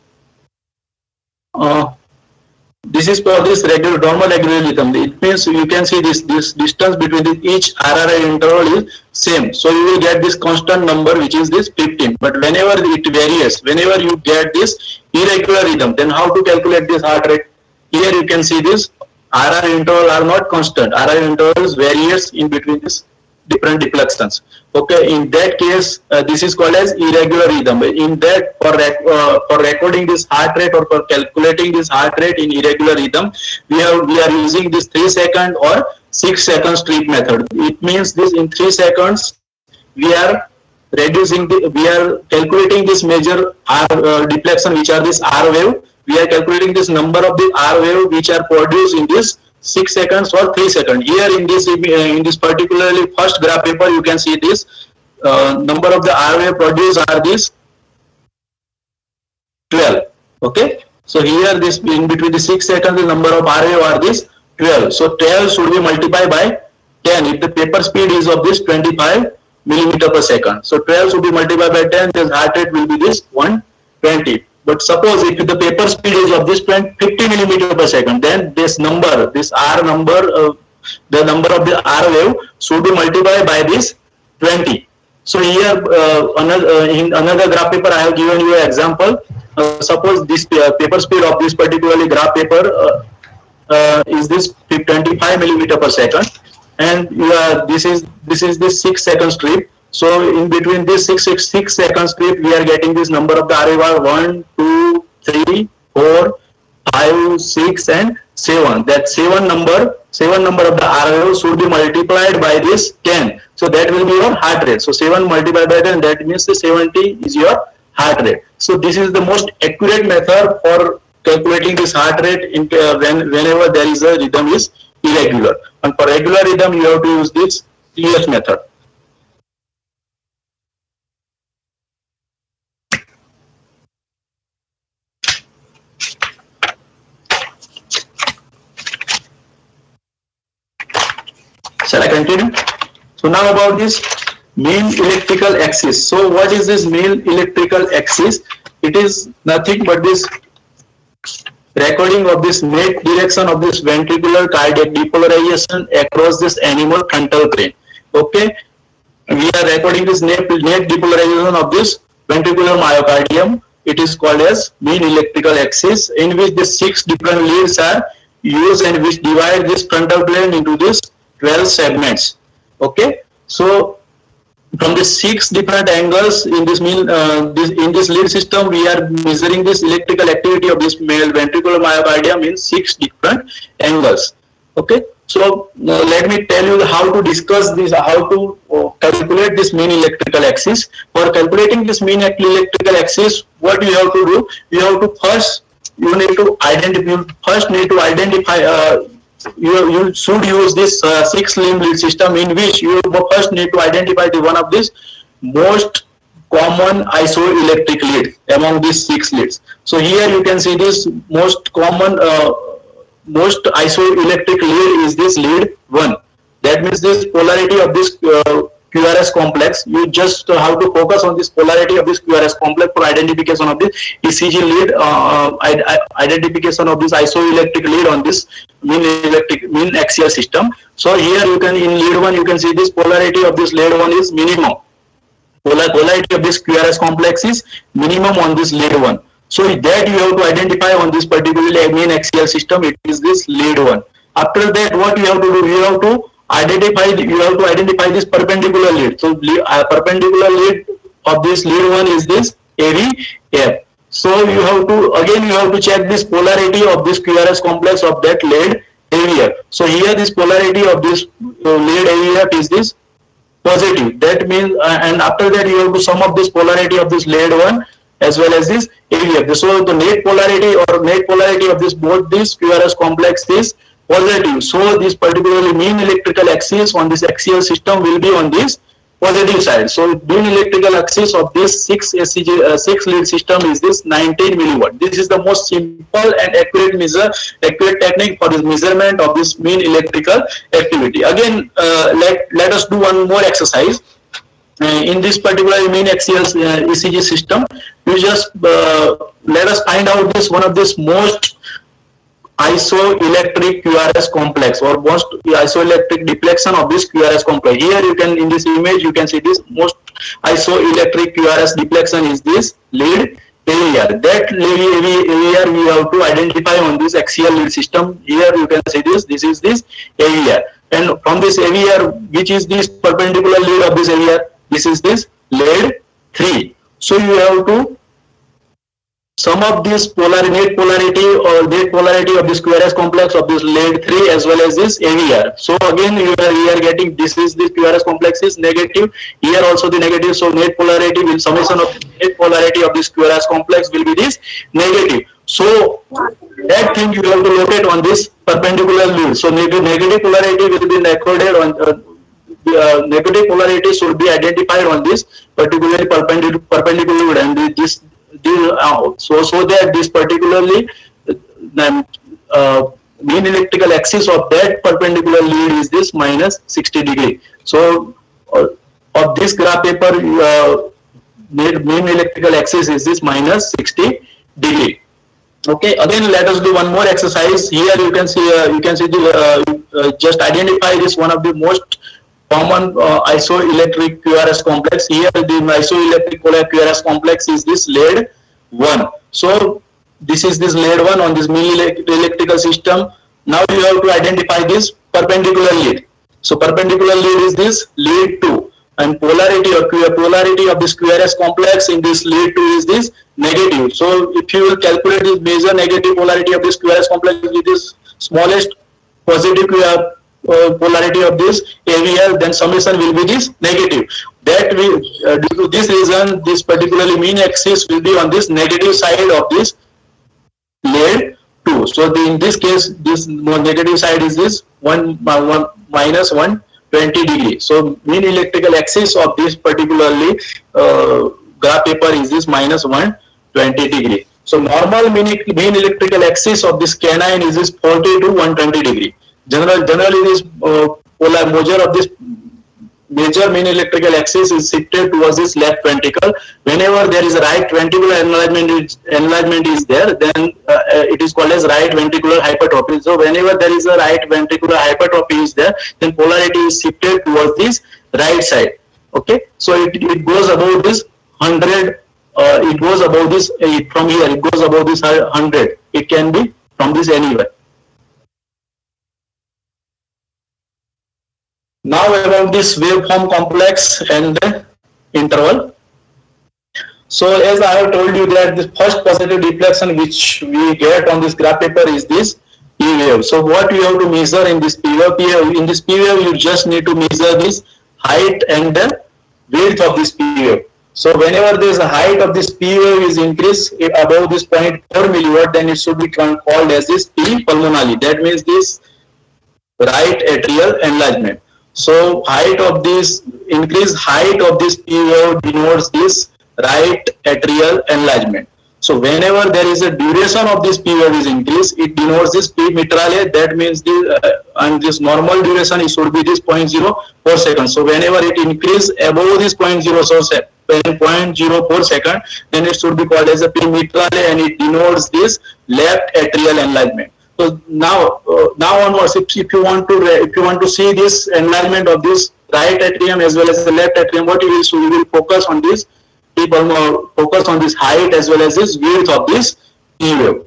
Uh, This is for this regular normal regular rhythm. It means you can see this this distance between the, each R R I interval is same. So you will get this constant number which is this fifteen. But whenever it varies, whenever you get this irregular rhythm, then how to calculate this heart rate? Here you can see this R R interval are not constant. R R intervals varies in between this different deflections. Okay, in that case, uh, this is called as irregular rhythm. In that, for rec uh, for recording this heart rate or for calculating this heart rate in irregular rhythm, we have we are using this three second or six second strip method. It means this in three seconds we are reducing the we are calculating this major R uh, deflection which are this R wave. We are calculating this number of the R wave which are produced in this six seconds or three seconds. Here in this in this particularly first graph paper, you can see this uh, number of the R wave produced are this twelve. Okay, so here this in between the six seconds, the number of R wave are this twelve. So twelve should be multiplied by ten. If the paper speed is of this twenty-five millimeter per second, so twelve should be multiplied by ten. Then heart rate will be this one twenty. But suppose if the paper speed is of this fifty millimeter per second, then this number, this R number, uh, the number of the R wave should be multiplied by this twenty. So here, uh, another uh, in another graph paper, I have given you an example. Uh, suppose this uh, paper speed of this particularly graph paper uh, uh, is this twenty-five millimeter per second, and uh, this is this is this six second strip. So in between this six, six, six second strip, we are getting this number of the R wave one, two, three, four, five, six, and seven. That seven number, seven number of the R waves should be multiplied by this ten. So that will be your heart rate. So seven multiplied by ten, that means the seventy is your heart rate. So this is the most accurate method for calculating this heart rate in, uh, when, whenever there is a rhythm is irregular. And for regular rhythm, you have to use this T S method. Shall I continue? So now about this mean electrical axis. So what is this mean electrical axis? It is nothing but this recording of this net direction of this ventricular cardiac depolarization across this animal frontal plane. Okay, we are recording this net, net depolarization of this ventricular myocardium. It is called as mean electrical axis, in which the six different leads are used and which divide this frontal plane into this twelve segments. Okay, so from the six different angles in this mean uh, this in this lead system, we are measuring this electrical activity of this male ventricular myocardium in six different angles. Okay, so uh, let me tell you how to discuss this, how to uh, calculate this mean electrical axis. For calculating this mean electrical axis, what you have to do, you have to first you need to identify you first need to identify uh, you, you should use this uh, six limb lead system, in which you first need to identify the one of this most common isoelectric lead among these six leads. So here you can see this most common uh, most isoelectric lead is this lead one. That means this polarity of this uh, Q R S complex. You just uh, have to focus on this polarity of this Q R S complex for identification of this E C G lead, uh, identification of this isoelectric lead on this mean electric mean axial system. So here you can in lead one you can see this polarity of this lead one is minimum. Polar polarity of this Q R S complex is minimum on this lead one. So that you have to identify on this particular mean axial system. It is this lead one. After that, what you have to do? You have to identify you have to identify this perpendicular lead. So uh, perpendicular lead of this lead one is this A V F. So you have to again you have to check this polarity of this Q R S complex of that lead A V F. So here this polarity of this uh, lead A V F is this positive. That means uh, and after that you have to sum up this polarity of this lead one as well as this A V F. So the net polarity or net polarity of this both this Q R S complex is positive. So this particularly mean electrical axis on this axial system will be on this positive side. So mean electrical axis of this six S C G uh, six lead system is this nineteen milliwatt. This is the most simple and accurate measure accurate technique for this measurement of this mean electrical activity. Again, uh, let let us do one more exercise. Uh, in this particular mean axial uh, E C G system, you just uh, let us find out this one of this most isoelectric Q R S complex or most isoelectric deflection of this Q R S complex. Here you can in this image you can see this most isoelectric Q R S deflection is this lead A V R. That lead A V R we have to identify on this axial lead system. Here you can see this this is this A V R, and from this A V R, which is this perpendicular lead of this A V R, this is this lead three. So you have to sum up this polar net polarity or net polarity of this Q R S complex of this lead three as well as this A V R. So again you are, we are getting this is the Q R S complex is negative, here also the negative. So net polarity will summation of net polarity of this Q R S complex will be this negative. So that thing you have to locate on this perpendicular lead. So negative, negative polarity will be recorded on uh, uh, negative polarity should be identified on this particularly perpendicular perpendicular lead, and this Uh, so so that this particularly uh, uh, mean electrical axis of that perpendicular lead is this minus sixty degree. So uh, of this graph paper uh, mean electrical axis is this minus sixty degree. Okay, again let us do one more exercise. Here you can see uh, you can see the uh, uh, just identify this one of the most common uh, isoelectric Q R S complex. Here the isoelectric Q R S complex is this lead one. So this is this lead one on this mean electrical system. Now you have to identify this perpendicular lead. So perpendicular lead is this lead two. and polarity or polarity of this Q R S complex in this lead to is this negative. So if you will calculate this major negative polarity of this Q R S complex with this smallest positive Q R uh, polarity of this A V L, then summation will be this negative. That will, uh, due to this reason, this particularly mean axis will be on this negative side of this lead two. So the, in this case, this negative side is this one, uh, one minus one twenty degree. So mean electrical axis of this particularly uh, graph paper is this minus one twenty degree. So normal mean, mean electrical axis of this canine is this forty to one twenty degree. General, generally this uh, polar major of this major mean electrical axis is shifted towards this left ventricle. Whenever there is a right ventricular enlargement is, enlargement is there, then uh, it is called as right ventricular hypertrophy. So whenever there is a right ventricular hypertrophy is there, then polarity is shifted towards this right side. Okay, so it, it goes above this one hundred. Uh, it goes above this uh, from here. It goes above this one hundred. It can be from this anywhere. Now about this waveform complex and the interval. So as I have told you that the first positive deflection which we get on this graph paper is this P wave. So what you have to measure in this P wave? In this P wave you just need to measure this height and the width of this P wave. So whenever there is a height of this P wave is increased above this zero point four milliwatt, then it should be called as this P pulmonale. That means this right atrial enlargement. So height of this increased height of this P wave denotes this right atrial enlargement. So whenever there is a duration of this P wave is increased, it denotes this P mitrale. That means this uh, and this normal duration it should be this zero point zero four seconds. So whenever it increases above this zero point zero four second, then it should be called as a P mitrale, and it denotes this left atrial enlargement. So now, uh, now onwards, if, if you want to if you want to see this enlargement of this right atrium as well as the left atrium, what you will do, you will focus on this people focus on this height as well as this width of this P wave.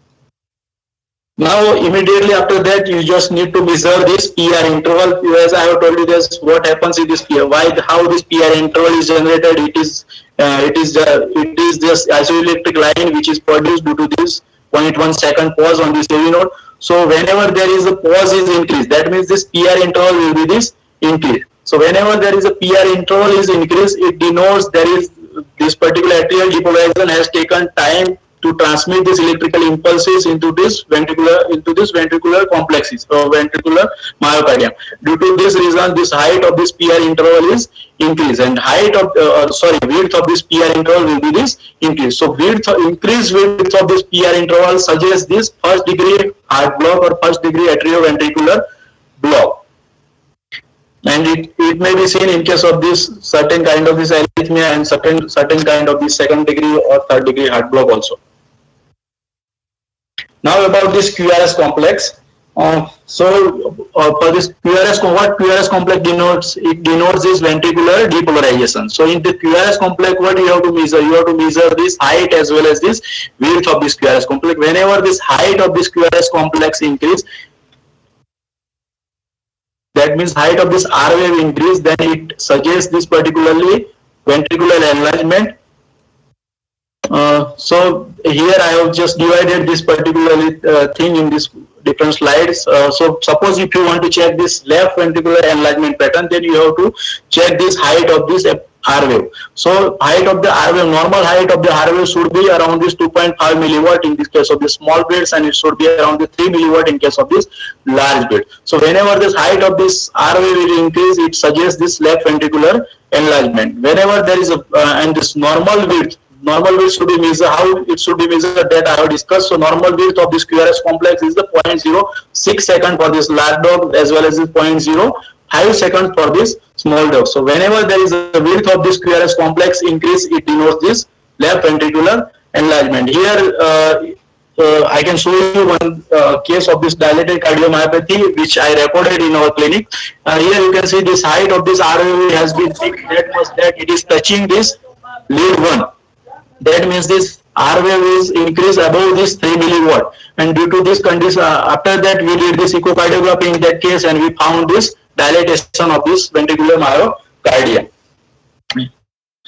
Now, immediately after that, you just need to measure this P R interval. As I have told you, this what happens in this P R. Why, how this P R interval is generated? It is uh, it is uh, it is this isoelectric line which is produced due to this zero point one second pause on this A V node. So whenever there is a pause is increased, that means this P R interval will be this increase. So whenever there is a P R interval is increased, it denotes there is this particular atrial depolarization has taken time to transmit these electrical impulses into this ventricular into this ventricular complexes or ventricular myocardium. Due to this reason, this height of this P R interval is increased, and height of uh, sorry width of this P R interval will be this increase. So width increased width of this P R interval suggests this first degree heart block or first degree atrioventricular block. And it, it may be seen in case of this certain kind of this arrhythmia and certain certain kind of this second degree or third degree heart block also. Now about this Q R S complex. Uh, so uh, for this Q R S, what Q R S complex denotes? It denotes this ventricular depolarization. So in the Q R S complex, what you have to measure? You have to measure this height as well as this width of this Q R S complex. Whenever this height of this Q R S complex increase, that means height of this R wave increase, then it suggests this particularly ventricular enlargement. Uh, so here I have just divided this particular uh, thing in this different slides. Uh, so suppose if you want to check this left ventricular enlargement pattern, then you have to check this height of this R wave. So height of the R wave, normal height of the R wave should be around this two point five milliwatt in this case of the small beads, and it should be around the three milliwatt in case of this large bead. So whenever this height of this R wave will increase, it suggests this left ventricular enlargement. Whenever there is a uh, and this normal width, normal width should be measured. How it should be measured, that I have discussed. So normal width of this Q R S complex is the zero point zero six second for this large dog as well as the zero point zero five seconds for this small dog. So whenever there is a width of this Q R S complex increase, it denotes this left ventricular enlargement. Here uh, uh, I can show you one uh, case of this dilated cardiomyopathy which I recorded in our clinic. Uh, here you can see this height of this R wave has been fixed that much that it is touching this lead one. That means this R wave is increased above this three milliwatt, and due to this condition, uh, after that we did this echocardiography in that case, and we found this dilatation of this ventricular myocardium.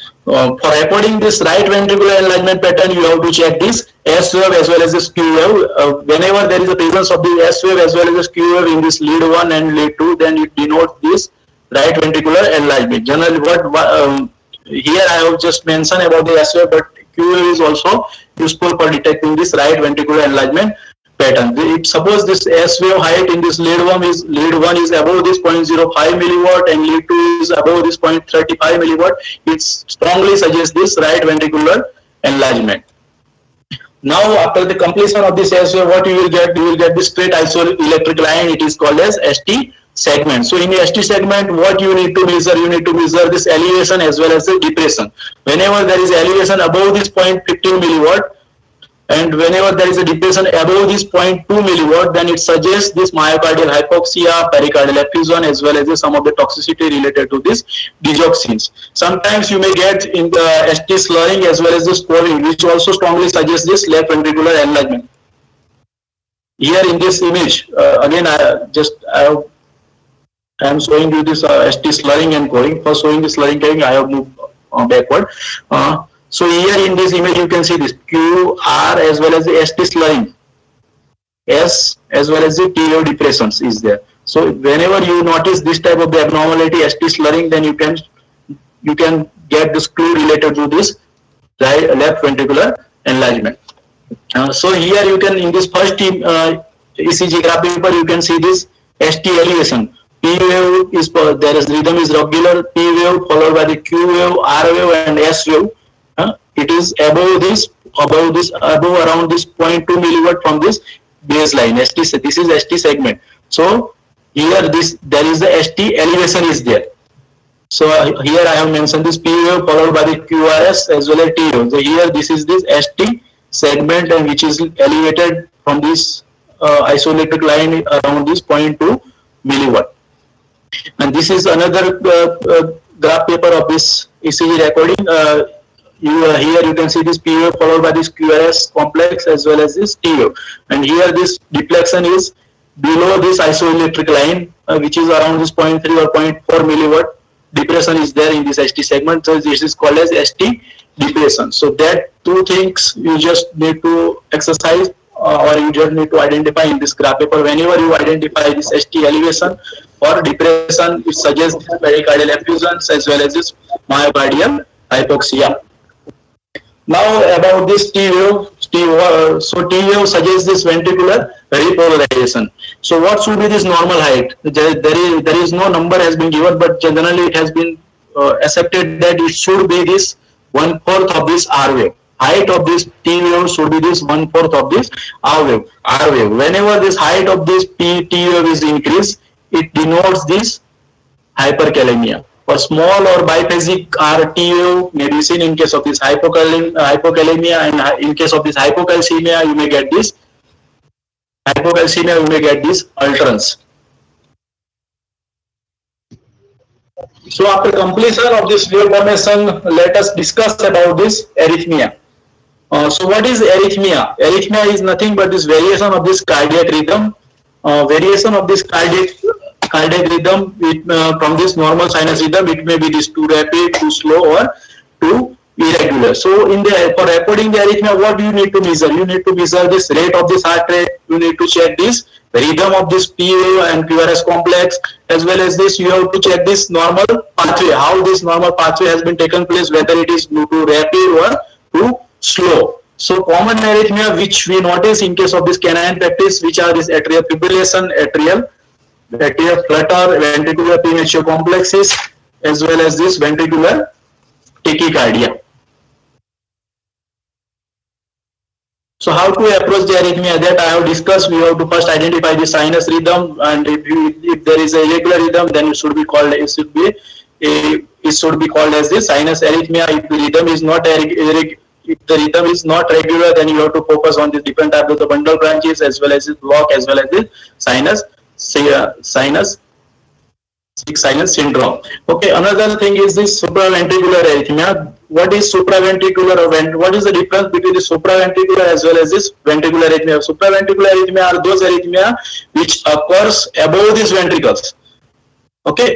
Uh, for recording this right ventricular enlargement pattern, you have to check this S wave as well as this Q wave. Uh, whenever there is a presence of the S wave as well as this Q wave in this lead one and lead two, then it denotes this right ventricular enlargement. Generally, what um, here I have just mentioned about the S wave, but Q wave is also useful for detecting this right ventricular enlargement pattern. If suppose this S wave height in this lead one is lead one is above this zero point zero five milliwatt and lead two is above this zero point three five milliwatt, it strongly suggests this right ventricular enlargement. Now, after the completion of this S wave, what you will get? You will get this straight isoelectric line. It is called as S T segment. So, in the S T segment, what you need to measure? You need to measure this elevation as well as the depression. Whenever there is elevation above this zero point one five milliwatt, and whenever there is a depression above this zero point two milliwatt, then it suggests this myocardial hypoxia, pericardial effusion, as well as some of the toxicity related to this digoxins. Sometimes you may get in the S T slurring as well as the scoring, which also strongly suggests this left ventricular enlargement. Here in this image, uh, again, I just I am showing you this uh, S T slurring and coring. For showing the slurring coring, I have moved uh, backward. Uh, So here in this image you can see this Q, R as well as the S T slurring, S as well as the T wave depressions is there. So whenever you notice this type of the abnormality, S T slurring, then you can you can get this clue related to this right left ventricular enlargement. Uh, so here you can in this first uh, E C G graph paper you can see this S T elevation. P wave is there is rhythm is regular, P wave followed by the Q wave, R wave and S wave. Uh, it is above this, above this, above around this zero point two milliwatt from this baseline. S T, this is S T segment. So here this there is the S T elevation is there. So uh, here I have mentioned this P wave followed by the Q R S as well as T wave. So here this is this S T segment and which is elevated from this uh, isoelectric line around this zero point two milliwatt. And this is another uh, uh, graph paper of this E C G recording. Uh, You, uh, here you can see this P wave followed by this Q R S complex as well as this T wave, and here this deflection is below this isoelectric line, uh, which is around this zero point three or zero point four milliwatt. Depression is there in this S T segment, so this is called as S T depression. So that two things you just need to exercise uh, or you just need to identify in this graph paper. Whenever you identify this S T elevation or depression, it suggests pericardial effusions as well as this myocardial hypoxia. Now about this T wave, T wave, so T wave suggests this ventricular repolarization. So what should be this normal height? There, there is there is no number has been given, but generally it has been uh, accepted that it should be this one fourth of this R wave. Height of this T wave should be this one fourth of this R wave. R wave. Whenever this height of this P T wave is increased, it denotes this hyperkalemia. For small or biphasic R T wave may be seen in case of this hypokalemia, hypokalemia and in case of this hypocalcemia, you may get this hypocalcemia, you may get this alterance. So after completion of this wave formation, let us discuss about this arrhythmia. Uh, so what is arrhythmia? Arrhythmia is nothing but this variation of this cardiac rhythm, uh, variation of this cardiac cardiac rhythm with, uh, from this normal sinus rhythm. It may be this too rapid, too slow or too irregular. So in the for recording the arrhythmia, what do you need to measure? You need to measure this rate of this heart rate. You need to check this rhythm of this P wave and Q R S complex, as well as this you have to check this normal pathway, how this normal pathway has been taken place, whether it is too rapid or too slow. So common arrhythmia which we notice in case of this canine practice, which are this atrial fibrillation, atrial atrial flutter, ventricular premature complexes, as well as this ventricular tachycardia. So how to approach the arrhythmia, that I have discussed. We have to first identify the sinus rhythm, and if, you, if there is a irregular rhythm, then it should be called it should be a it should be called as the sinus arrhythmia. If the rhythm is not irregular, if the rhythm is not regular, then you have to focus on the different types of the bundle branches as well as the block as well as the sinus. Say uh, sinus sick sinus syndrome. Okay, another thing is this supraventricular arrhythmia. What is supraventricular or what is the difference between the supraventricular as well as this ventricular arrhythmia? Supraventricular arrhythmia are those arrhythmia which occurs above these ventricles. Okay,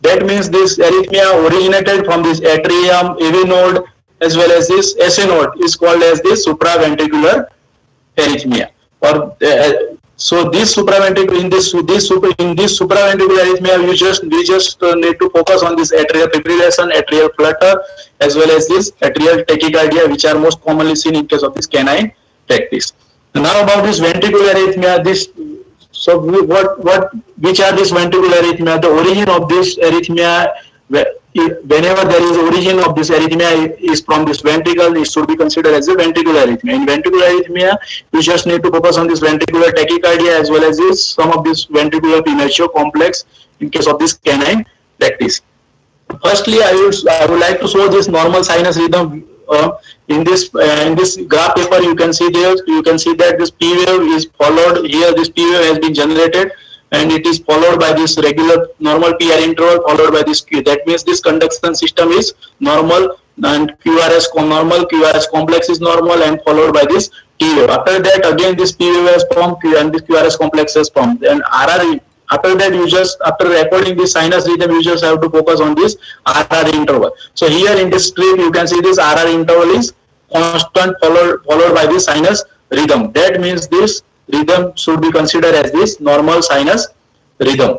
That means this arrhythmia originated from this atrium, A V node, as well as this S A node is called as this supraventricular arrhythmia. Or uh, so this supraventricular in this this super in this supraventricular arrhythmia, we just we just uh, need to focus on this atrial fibrillation, atrial flutter, as well as this atrial tachycardia, which are most commonly seen in case of this canine practice. Now about this ventricular arrhythmia, this so what what which are this ventricular arrhythmia? The origin of this arrhythmia, whenever there is origin of this arrhythmia is from this ventricle, it should be considered as a ventricular arrhythmia. In ventricular arrhythmia, you just need to focus on this ventricular tachycardia as well as this some of this ventricular premature complex in case of this canine practice. Firstly, I would I would like to show this normal sinus rhythm. Uh, in this uh, in this graph paper, you can see there you can see that this P wave is followed here. This P wave has been generated, and it is followed by this regular normal P R interval followed by this Q. That means this conduction system is normal, and Q R S normal, Q R S complex is normal, and followed by this T wave. After that, again this P wave has formed, and this Q R S complex has formed. Then R R. After that, you just after recording this sinus rhythm, you just have to focus on this R R interval. So here in this strip, you can see this R R interval is constant followed followed by this sinus rhythm. That means this rhythm should be considered as this normal sinus rhythm.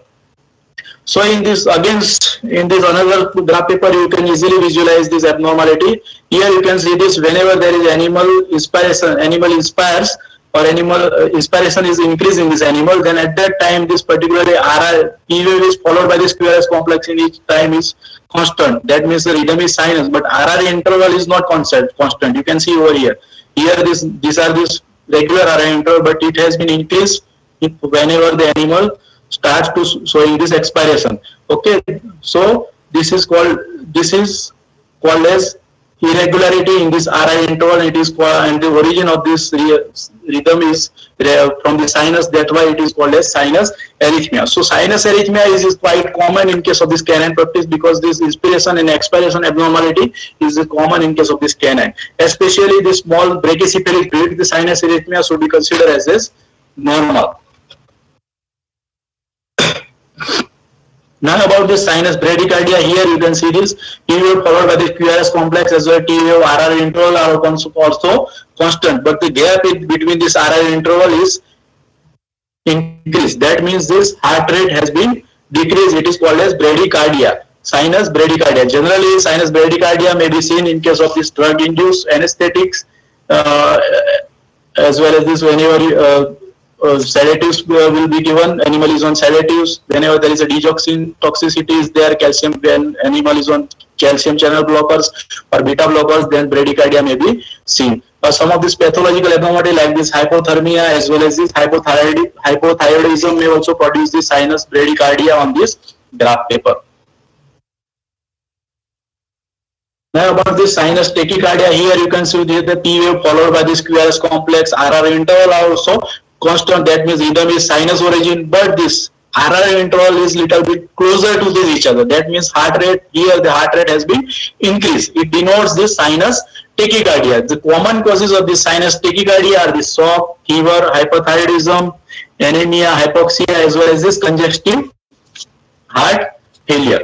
So in this again in this another graph paper, you can easily visualize this abnormality. Here you can see this whenever there is animal inspiration, animal inspires or animal uh, inspiration is increased in this animal, then at that time this particularly R R P wave is followed by this Q R S complex in each time is constant. That means the rhythm is sinus, but R R interval is not constant. Constant. You can see over here. Here this these are this regular R R interval, but it has been increased whenever the animal starts to showing this expiration. Okay, so this is called this is called as irregularity in this R I interval. It is called, and the origin of this rhythm is from the sinus. That's why it is called as sinus arrhythmia. So sinus arrhythmia is, is quite common in case of this canine practice, because this inspiration and expiration abnormality is common in case of this canine. Especially the small brachycephalic beat, the sinus arrhythmia should be considered as this normal. Now about this sinus bradycardia, here you can see this T wave followed by the Q R S complex as well T wave R R interval are also constant, but the gap between this R R interval is increased. That means this heart rate has been decreased. It is called as bradycardia, sinus bradycardia. Generally, sinus bradycardia may be seen in case of this drug-induced anesthetics, uh, as well as this whenever uh, Uh, sedatives uh, will be given. Animal is on sedatives. Whenever there is a digoxin toxicity is there, calcium, when animal is on calcium channel blockers or beta blockers, then bradycardia may be seen. Uh, some of this pathological abnormality like this hypothermia as well as this hypothyroid hypothyroidism may also produce this sinus bradycardia on this graph paper. Now about this sinus tachycardia, here you can see the P wave followed by this Q R S complex. R R interval are also constant. That means rhythm is sinus origin, but this R R interval is little bit closer to this each other. That means heart rate, here the heart rate has been increased. It denotes this sinus tachycardia. The common causes of this sinus tachycardia are the shock, fever, hypothyroidism, anemia, hypoxia, as well as this congestive heart failure.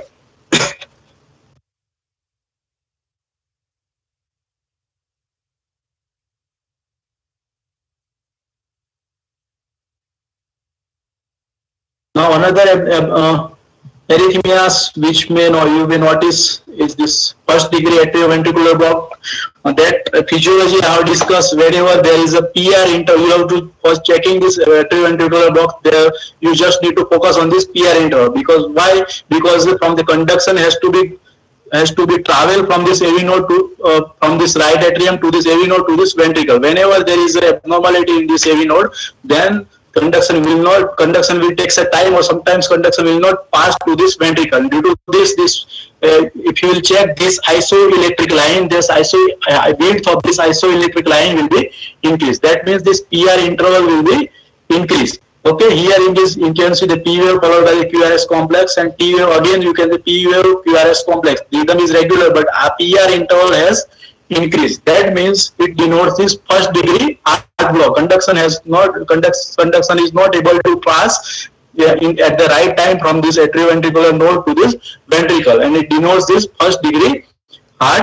Now another uh, arrhythmias which may know you may notice is this first degree atrioventricular block. Uh, that uh, physiology I have discussed. Whenever there is a P R interval, you have to first checking this uh, atrioventricular block. There you just need to focus on this P R interval. Because why? Because from the conduction has to be has to be travel from this A V node to uh, from this right atrium to this A V node to this ventricle. Whenever there is an abnormality in this A V node, then conduction will not conduction will take a time, or sometimes conduction will not pass to this ventricle. Due to this, this uh, if you will check this isoelectric line, this iso uh, width of this isoelectric line will be increased. That means this P R interval will be increased. Okay, here in this you can see the P wave followed by the Q R S complex, and T wave again you can see P wave Q R S complex. Rhythm is regular, but our P R interval has increased. That means it denotes this first degree heart block. Conduction has not conduct, conduction is not able to pass yeah, in, at the right time from this atrioventricular node to this ventricle, and it denotes this first degree heart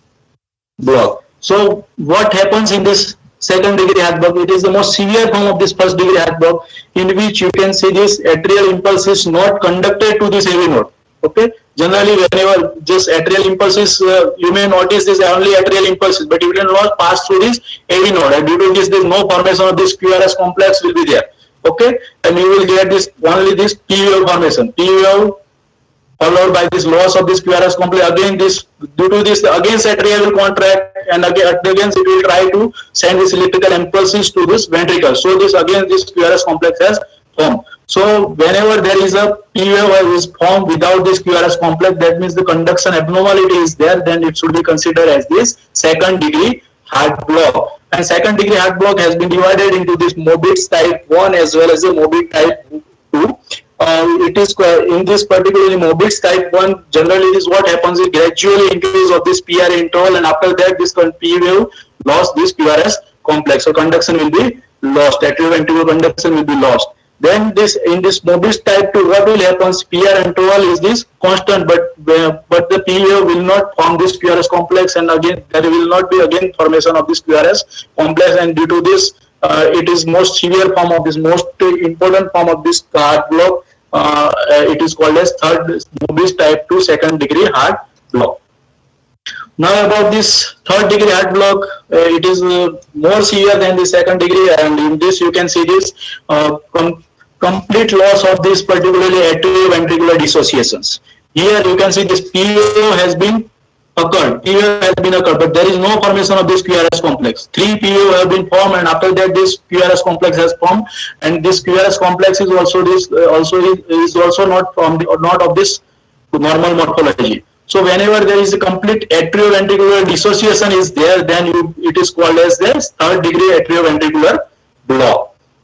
block. So what happens in this second degree heart block? It is the most severe form of this first degree heart block, in which you can see this atrial impulse is not conducted to this A V node. Okay, generally whenever just atrial impulses, uh, you may notice this only atrial impulses, but it will not pass through this A V node, and due to this, there is no formation of this Q R S complex will be there. Okay, and you will get this only this P wave formation, P wave followed by this loss of this Q R S complex. Again, this due to this, again atria will contract, and again, again it will try to send this electrical impulses to this ventricle. So this again this Q R S complex has formed. So whenever there is a P wave is formed without this Q R S complex, that means the conduction abnormality is there. Then it should be considered as this second degree heart block. And second degree heart block has been divided into this Mobitz type one as well as the Mobitz type two. Uh, it is uh, in this particularly Mobitz type one, generally this what happens is gradually increase of this P R interval, and after that this P wave lost this Q R S complex. So conduction will be lost, atrioventricular conduction will be lost. Then this in this Mobitz type two, what will happen? P R interval is this constant, but but the P wave will not form this Q R S complex, and again there will not be again formation of this Q R S complex, and due to this, uh, it is most severe form of this most important form of this heart block. Uh, it is called as third Mobitz type two second degree heart block. Now about this third degree heart block, uh, it is uh, more severe than the second degree, and in this you can see this uh, com complete loss of this particularly atrioventricular dissociations. Here you can see this P wave has been occurred, P wave has been occurred, but there is no formation of this Q R S complex. Three P wave have been formed, and after that this Q R S complex has formed, and this Q R S complex is also this uh, also is, is also not from the not of this normal morphology. So whenever there is a complete atrioventricular dissociation is there, then you, it is called as this third degree atrioventricular block.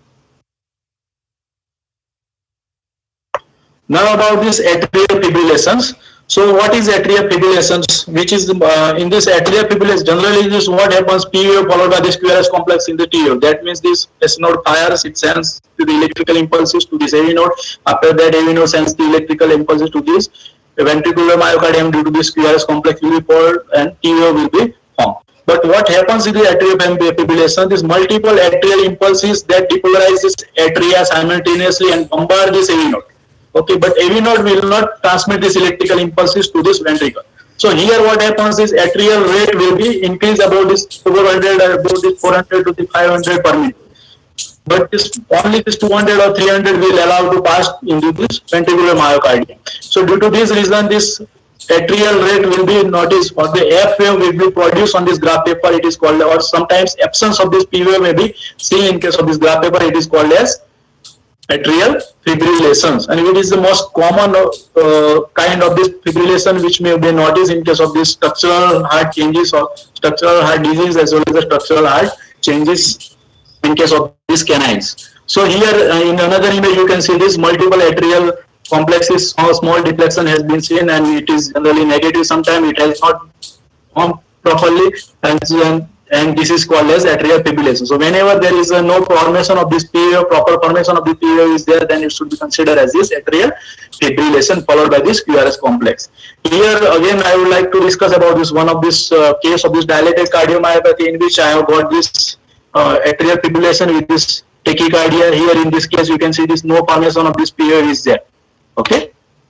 Now about this atrial fibrillations. So what is atrial fibrillations? Which is uh, in this atrial fibrillation, generally this what happens, P wave followed by this Q R S complex in the T wave. That means this S node fires, it sends to the electrical impulses to this A V node. After that A V node sends the electrical impulses to this ventricular myocardium. Due to this Q R S complex will be formed and T wave will be formed. But what happens in the atrial fibrillation? These multiple atrial impulses that depolarize this atria simultaneously and bombard this A V node. Okay, but A V node will not transmit this electrical impulses to this ventricle. So here what happens is atrial rate will be increased about this four hundred or about this four hundred to the five hundred per minute. But this only this two hundred or three hundred will allow to pass into this ventricular myocardium. So due to this reason, this atrial rate will be noticed, or the F wave will be produced on this graph paper. It is called, or sometimes absence of this P wave may be seen in case of this graph paper. It is called as atrial fibrillations, and it is the most common uh, kind of this fibrillation which may be noticed in case of this structural heart changes or structural heart disease, as well as the structural heart changes in case of these canines. So here uh, in another image you can see this multiple atrial complexes, small, small deflection has been seen, and it is generally negative. Sometimes it has not formed properly, and then and this is called as atrial fibrillation. So whenever there is a no formation of this P wave, proper formation of the P wave is there, then it should be considered as this atrial fibrillation followed by this Q R S complex. Here again I would like to discuss about this one of this uh, case of this dilated cardiomyopathy, in which I have got this uh, atrial fibrillation with this tachycardia. Here in this case you can see this no formation of this P wave is there. Okay,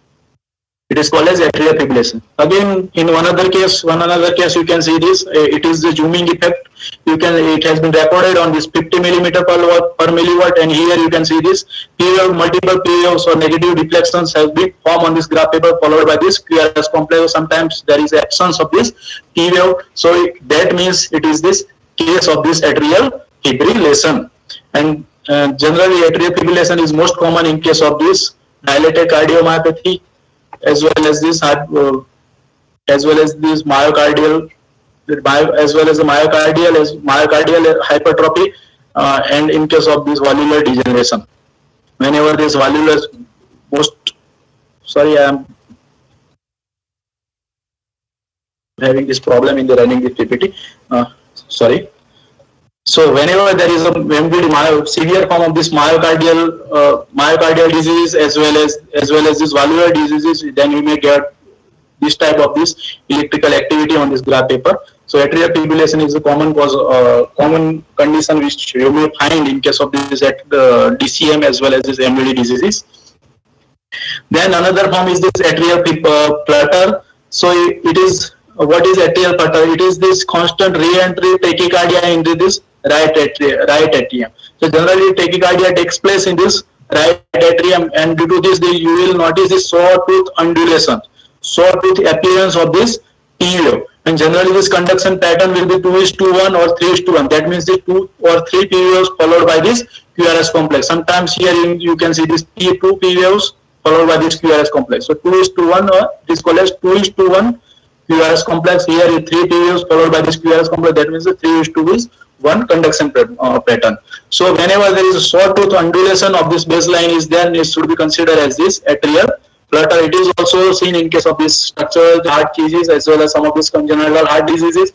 it is called as atrial fibrillation. Again, in one other case, one another case, you can see this. Uh, it is the zooming effect. You can. It has been recorded on this fifty millimeter per watt per milliwatt, and here you can see this P wave, multiple P waves or negative deflections has been formed on this graph paper, followed by this Q R S complex. Sometimes there is absence of this P wave, so it, that means it is this case of this atrial fibrillation. And uh, generally, atrial fibrillation is most common in case of this dilated cardiomyopathy, as well as this heart, uh, as well as this myocardial, as well as the myocardial as myocardial hypertrophy, uh, and in case of this valvular degeneration. Whenever this valvular most, sorry, I am having this problem in the running the P P T. Uh, sorry. So whenever there is a M V D, myo, severe form of this myocardial uh, myocardial disease as well as as well as this valvular diseases, then you may get this type of this electrical activity on this graph paper. So atrial fibrillation is a common cause, uh, common condition which you may find in case of this at uh, D C M as well as this M V D diseases. Then another form is this atrial flutter. So it is, what is atrial flutter? It is this constant re-entry tachycardia into this right atrium. Right atrium. So generally tachycardia takes place in this right atrium, and due to this you will notice this sawtooth undulation, sawtooth appearance of this T wave. And generally this conduction pattern will be two is to one or three is to one. That means the two or three P waves followed by this Q R S complex. Sometimes here you, you can see this T two P waves followed by this Q R S complex. So two is to one, or this called as two is to one Q R S complex. Here is three P waves followed by this Q R S complex. That means the three is to is one conduction uh, pattern. So whenever there is a sawtooth undulation of this baseline is there, it should be considered as this atrial flutter. It is also seen in case of this structural heart disease as well as some of these congenital heart diseases.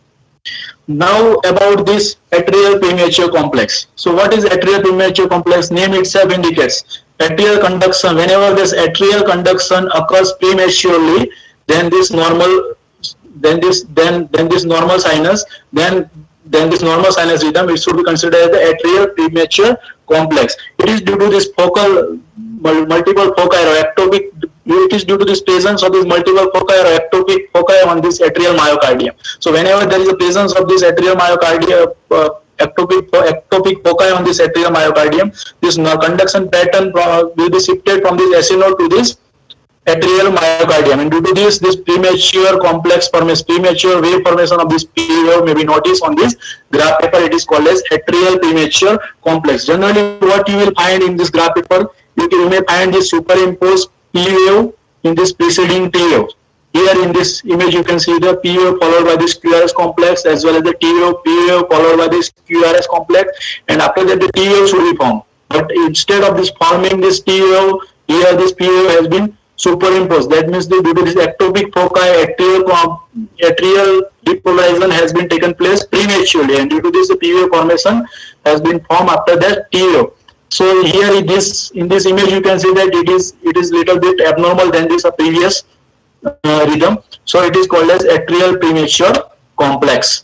Now about this atrial premature complex. So what is atrial premature complex? Name itself indicates atrial conduction. Whenever this atrial conduction occurs prematurely, then this normal, then this then then this normal sinus, then then this normal sinus rhythm, it should be considered as the atrial premature complex. It is due to this focal multiple foci or ectopic. It is due to this presence of this multiple foci or ectopic foci on this atrial myocardium. So whenever there is a presence of this atrial myocardium, uh, ectopic ectopic foci on this atrial myocardium, this conduction pattern will be shifted from this S N O to this atrial myocardium, and due to this, this premature complex formation, premature wave formation of this P wave may be noticed on this graph paper. It is called as atrial premature complex. Generally, what you will find in this graph paper, you, can, you may find this superimposed P wave in this preceding T wave. Here in this image, you can see the P wave followed by this Q R S complex as well as the T wave, P wave followed by this Q R S complex, and after that the T wave should be formed. But instead of this forming this T wave, here this P wave has been superimposed. That means the, due to this ectopic foci, atrial, atrial depolarization has been taken place prematurely, and due to this the P wave formation has been formed after that T wave. So here in this in this image you can see that it is it is little bit abnormal than this uh, previous uh, rhythm. So it is called as atrial premature complex.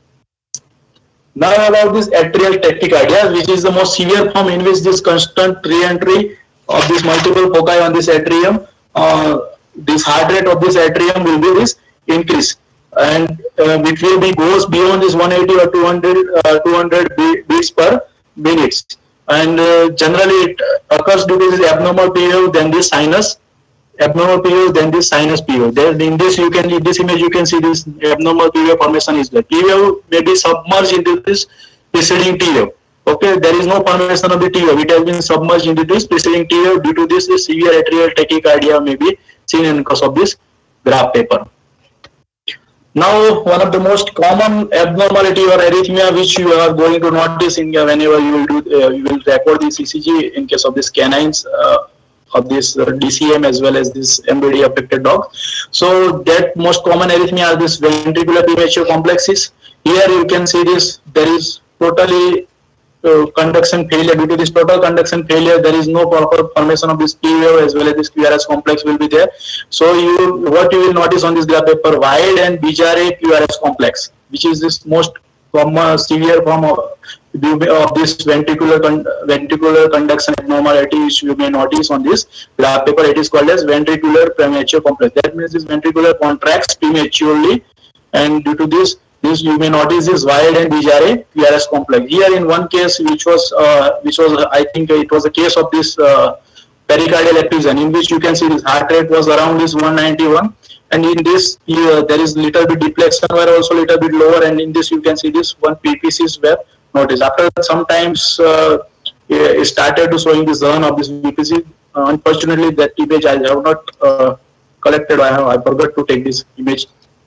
Now about this atrial tachycardia, which is the most severe form in which this constant re-entry of this multiple foci on this atrium, uh, this heart rate of this atrium will be this increase, and uh, which will be goes beyond this one eighty or two hundred uh, two hundred beats per minute, and uh, generally it occurs due to this abnormal P wave, then this sinus abnormal P wave, then this sinus P wave. Then in this you can in this image you can see this abnormal P wave formation is there. P wave may be submerged into this preceding T wave. Okay, there is no formation of the T wave. It has been submerged into this preceding T wave. Due to this, the severe atrial tachycardia may be seen in cause of this graph paper. Now, one of the most common abnormality or arrhythmia which you are going to notice in uh, whenever you will do uh, you will record this E C G in case of this canines uh, of this uh, D C M as well as this M V D affected dog. So that most common arrhythmia are this ventricular premature complexes. Here you can see this, there is totally uh, conduction failure. Due to this total conduction failure, there is no proper formation of this P wave as well as this Q R S complex will be there. So you what you will notice on this graph paper, wide and bizarre Q R S complex, which is this most common severe form of, of this ventricular con ventricular conduction abnormality which you may notice on this graph paper. It is called as ventricular premature complex. That means this ventricular contracts prematurely, and due to this this you may notice this wide and bizarre Q R S complex. Here in one case which was uh, which was I think it was a case of this uh, pericardial effusion, in which you can see this heart rate was around this one ninety-one, and in this here there is little bit deflection were also little bit lower, and in this you can see this one P P Cs were noticed. After that, sometimes uh, it started to showing the zone of this V P C. Uh, unfortunately, that image I have not uh, collected. I have I forgot to take this image.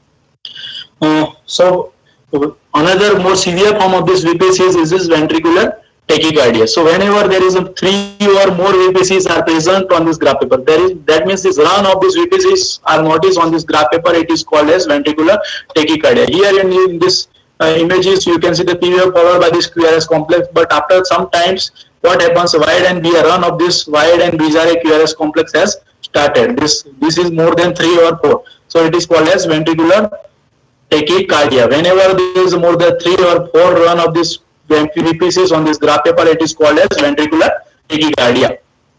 Uh, so another more severe form of this V P Cs is this ventricular tachycardia. So whenever there is a three or more V P Cs are present on this graph paper, there is that means this run of these V P Cs are noticed on this graph paper. It is called as ventricular tachycardia. Here in, in this uh, images, you can see the P V wave followed by this Q R S complex. But after some times, what happens? Wide and B run of this wide and bizarre Q R S complex has started. This this is more than three or four, so it is called as ventricular tachycardia. Whenever there is more than three or four run of this V P Cs on this graph paper, it is called as ventricular tachycardia.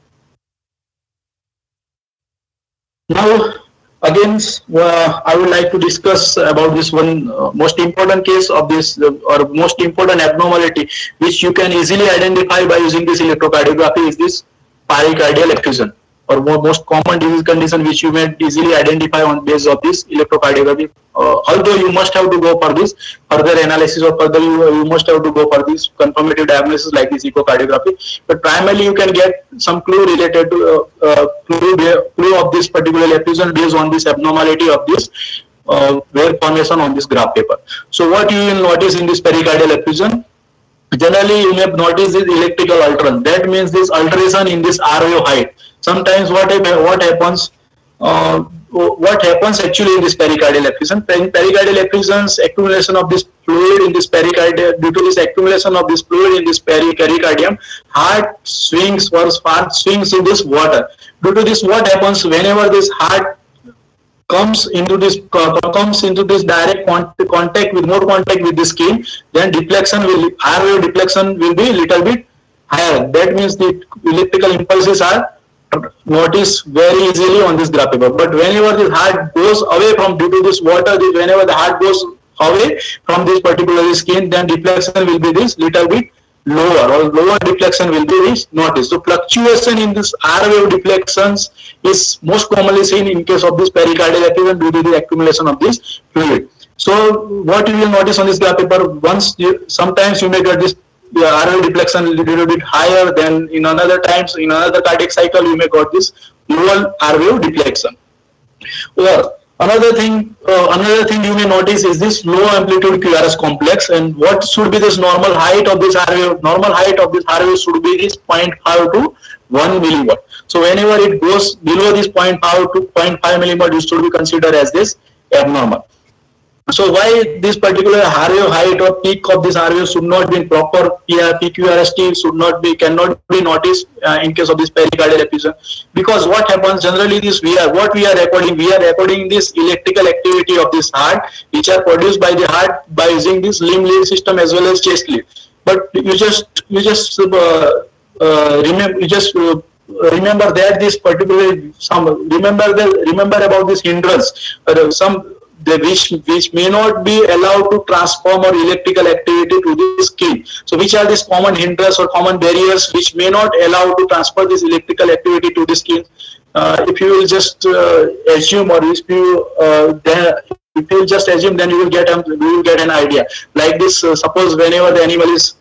Now, again, uh, I would like to discuss about this one uh, most important case of this uh, or most important abnormality which you can easily identify by using this electrocardiography is this pericardial effusion, or most common disease condition which you may easily identify on basis of this electrocardiography. Uh, although you must have to go for this further analysis or further you, you must have to go for this confirmative diagnosis like this echocardiography. But primarily you can get some clue related to uh, uh, clue, clue of this particular effusion based on this abnormality of this uh, wave formation on this graph paper. So what you will notice in this pericardial effusion, generally you may notice this electrical alteration. That means this alteration in this R wave height. Sometimes what what happens, uh, what happens actually in this pericardial effusion? Pericardial effusions, accumulation of this fluid in this pericardium. Due to this accumulation of this fluid in this pericardium, heart swings or heart swings in this water. Due to this, what happens whenever this heart comes into this uh, comes into this direct contact with more contact with the skin, then deflection will R wave deflection will be little bit higher. That means the electrical impulses are noticed very easily on this graph paper. But whenever the heart goes away from due to this water, this, whenever the heart goes away from this particular skin, then deflection will be this little bit lower, or lower deflection will be this noticed. So fluctuation in this R wave deflections is most commonly seen in case of this pericardial effusion due to the accumulation of this fluid. So what you will notice on this graph paper, once you, sometimes you may get this the R wave deflection a little bit higher, than in another times in another cardiac cycle you may got this lower R wave deflection. Or another thing, uh, another thing you may notice is this low amplitude Q R S complex. And what should be this normal height of this R wave? Normal height of this R wave should be this zero point five to one milliwatt. So whenever it goes below this zero point five to zero point five milliwatt, it should be considered as this abnormal. So why this particular R wave height or peak of this R wave should not be in proper P Q R S T, should not be, cannot be noticed uh, in case of this pericardial effusion? Because what happens generally, this we are what we are recording, we are recording this electrical activity of this heart, which are produced by the heart by using this limb lead system as well as chest lead. But you just you just uh, uh, remember you just uh, remember that this particular some remember the remember about this hindrance, uh, some. The which which may not be allowed to transform or electrical activity to the skin. So which are these common hindrances or common barriers which may not allow to transfer this electrical activity to the skin? Uh, if you will just uh, assume, or if you uh, then if you will just assume, then you will get a, you will get an idea. Like this, uh, suppose whenever the animal is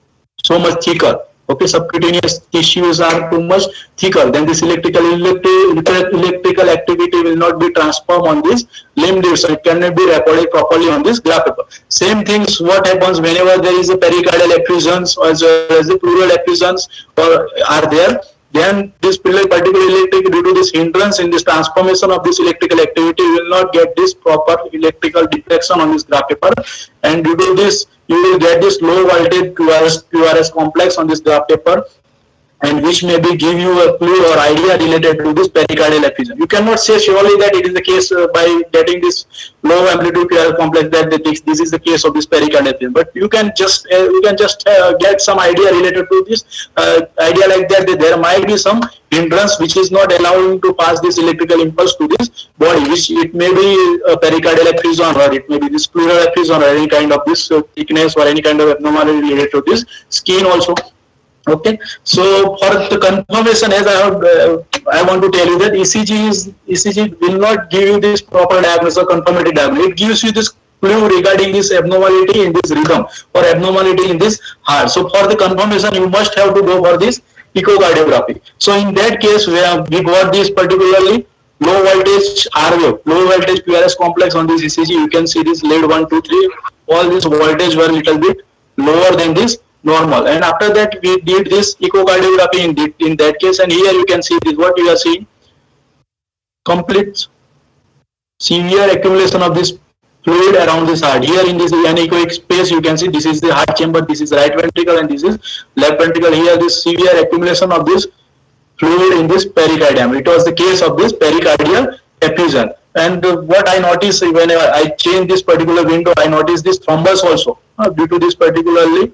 so much thicker, okay, subcutaneous tissues are too much thicker, then this electrical electric, electrical activity will not be transformed on this limb lead, so it cannot be recorded properly on this graph paper. Same things what happens whenever there is a pericardial effusions as well as the pleural effusions or are there, then this particular electric, due to this hindrance in this transformation of this electrical activity, will not get this proper electrical deflection on this graph paper, and due to this you will get this low voltage Q R S, Q R S complex on this graph paper, and which maybe give you a clue or idea related to this pericardial effusion. You cannot say surely that it is the case uh, by getting this low amplitude Q R S complex that this, this is the case of this pericardial effusion. But you can just uh, you can just uh, get some idea related to this uh, idea like that, that there might be some hindrance which is not allowing to pass this electrical impulse to this body, which it may be a pericardial effusion, or it may be this pleural effusion, or any kind of this uh, thickness or any kind of abnormality related to this skin also. Okay, so for the confirmation, as I have, uh, I want to tell you that E C G is E C G will not give you this proper diagnosis or confirmatory diagnosis. It gives you this clue regarding this abnormality in this rhythm or abnormality in this heart. So for the confirmation, you must have to go for this echocardiography. So in that case, we have we got this particularly low voltage R wave, low voltage Q R S complex on this E C G. You can see this lead one, two, three. All this voltage were little bit lower than this normal, and after that we did this echocardiography in, the, in that case, and here you can see this what you are seeing, complete severe accumulation of this fluid around this heart. Here in this anechoic space, you can see this is the heart chamber, this is right ventricle, and this is left ventricle. Here, this severe accumulation of this fluid in this pericardium. It was the case of this pericardial effusion. And uh, what I noticed when I, I changed this particular window, I noticed this thrombus also. Uh, due to this particularly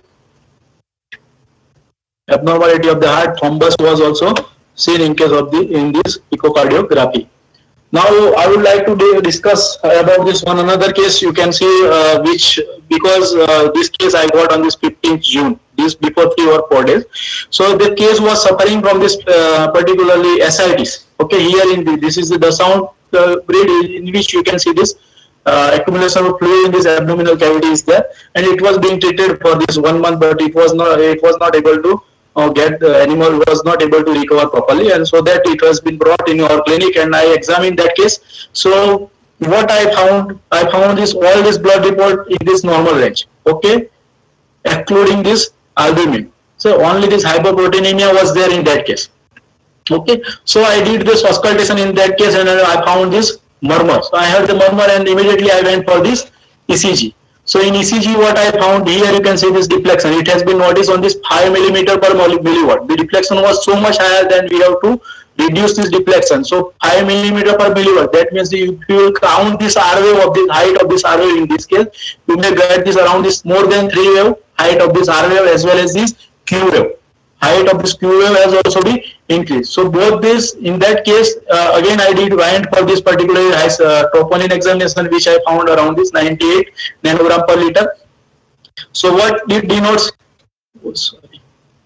abnormality of the heart, thrombus was also seen in case of the in this echocardiography. Now I would like to discuss about this one another case. You can see uh, which because uh, this case I got on this fifteenth June, this before three or four days. So the case was suffering from this uh, particularly ascites. Okay, here in the, this is the sound uh, breed in which you can see this uh, accumulation of fluid in this abdominal cavity is there, and it was being treated for this one month, but it was not it was not able to Uh, get the animal was not able to recover properly, and so that it has been brought in our clinic and I examined that case. So what I found, I found this all this blood report in this normal range, okay, excluding this albumin. So only this hyperproteinemia was there in that case, okay. So I did this auscultation in that case and I found this murmur. So I heard the murmur and immediately I went for this E C G. So in E C G, what I found here, you can see this deflection. It has been noticed on this five millimeter per milliwatt. The deflection was so much higher than we have to reduce this deflection. So five millimeter per milliwatt. That means if you will count this R wave of this height of this R wave in this case, you may get this around this more than three wave height of this R wave as well as this Q wave. Height of this Q wave has also been increased. So both this, in that case, uh, again I did went for this particular uh, troponin examination, which I found around this ninety-eight nanogram per liter. So what it denotes? Oh, sorry.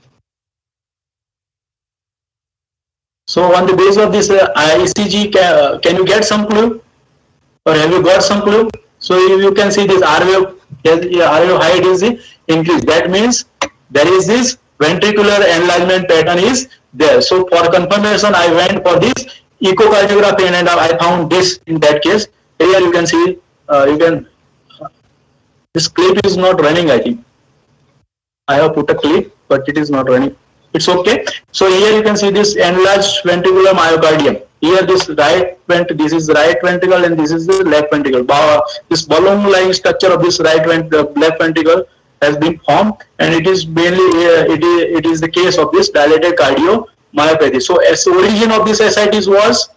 So on the basis of this uh, E C G, can, uh, can you get some clue, or have you got some clue? So you, you can see this R wave, R wave height is increased. That means there is this ventricular enlargement pattern is there. So for confirmation, I went for this echocardiography and I found this in that case. Here you can see, uh, you can, this clip is not running, I think. I have put a clip, but it is not running. It's okay. So here you can see this enlarged ventricular myocardium. Here this right vent, this is right ventricle and this is the left ventricle. This balloon-like structure of this right vent, the left ventricle has been formed, and it is mainly uh, it is it is the case of this dilated cardiomyopathy. So as the origin of this ascites was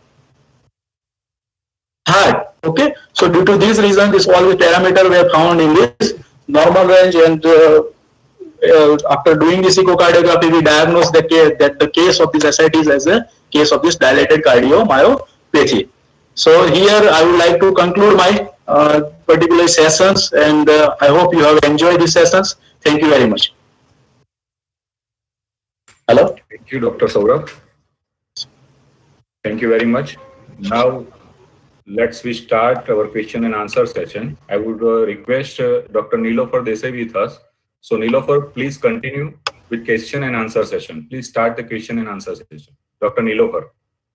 heart. Okay, so due to this reason, this all the parameter were found in this normal range, and uh, uh, after doing this echocardiography, we diagnosed the case that the case of this ascites as a case of this dilated cardiomyopathy. So here I would like to conclude my uh, particular sessions, and uh, I hope you have enjoyed these sessions. Thank you very much. Hello. Thank you, Doctor Saurabh. Thank you very much. Now, let's we start our question and answer session. I would uh, request uh, Doctor Nilofer Desai with us. So Nilofer, please continue with question and answer session. Please start the question and answer session. Doctor Nilofer.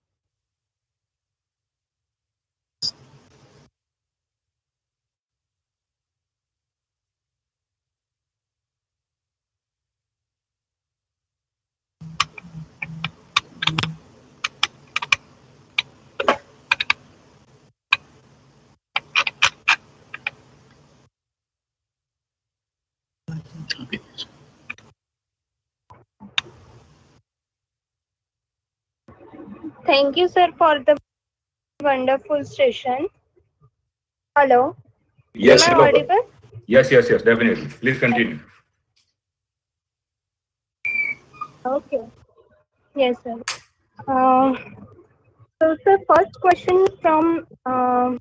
Thank you, sir, for the wonderful session. Hello. Yes, Am I audible? Yes, yes, yes, definitely. Please continue. Okay. Yes, sir. Uh, so, sir, first question from um,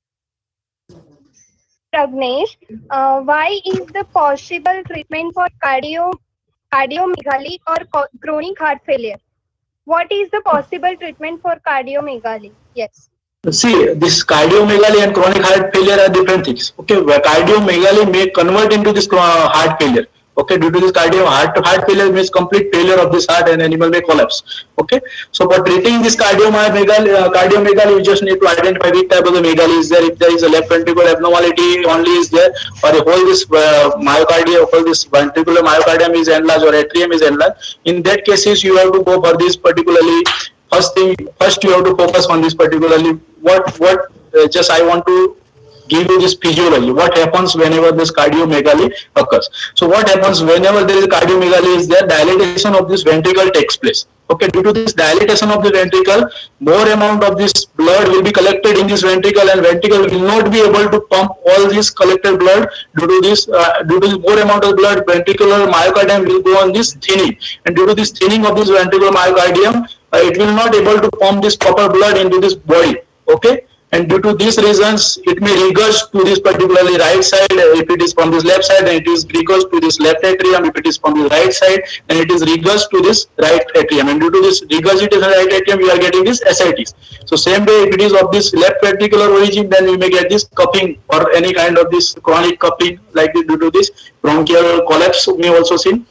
Pragnesh. Uh, why is the possible treatment for cardio cardiomegaly or chronic heart failure? What is the possible treatment for cardiomegaly? Yes. See, this cardiomegaly and chronic heart failure are different things. Okay, where cardiomegaly may convert into this uh, heart failure. Okay, due to this cardio heart heart failure means complete failure of this heart and animal may collapse. Okay, so for treating this cardiomegaly, uh, cardiomegaly, you just need to identify which type of the megaly is there. If there is a left ventricular abnormality only is there, or the whole this uh, myocardium, whole this ventricular myocardium is enlarged or atrium is enlarged. In that cases, you have to go for this particularly. First thing, first you have to focus on this particularly. What what uh, just I want to give you this physiology. What happens whenever this cardiomegaly occurs? So what happens whenever there is cardiomegaly is there, dilatation of this ventricle takes place. Okay, due to this dilatation of the ventricle, more amount of this blood will be collected in this ventricle, and ventricle will not be able to pump all this collected blood. Due to this, uh, due to this more amount of blood, ventricular myocardium will go on this thinning, and due to this thinning of this ventricular myocardium, uh, it will not able to pump this proper blood into this body. Okay. And due to these reasons, it may regurge to this particularly right side. If it is from this left side, then it is regurged to this left atrium. If it is from the right side, then it is regurged to this right atrium. And due to this regurgitation right atrium, we are getting this ascites. So same way, if it is of this left ventricular origin, then we may get this cupping or any kind of this chronic cupping, like this due to this bronchial collapse may also seen.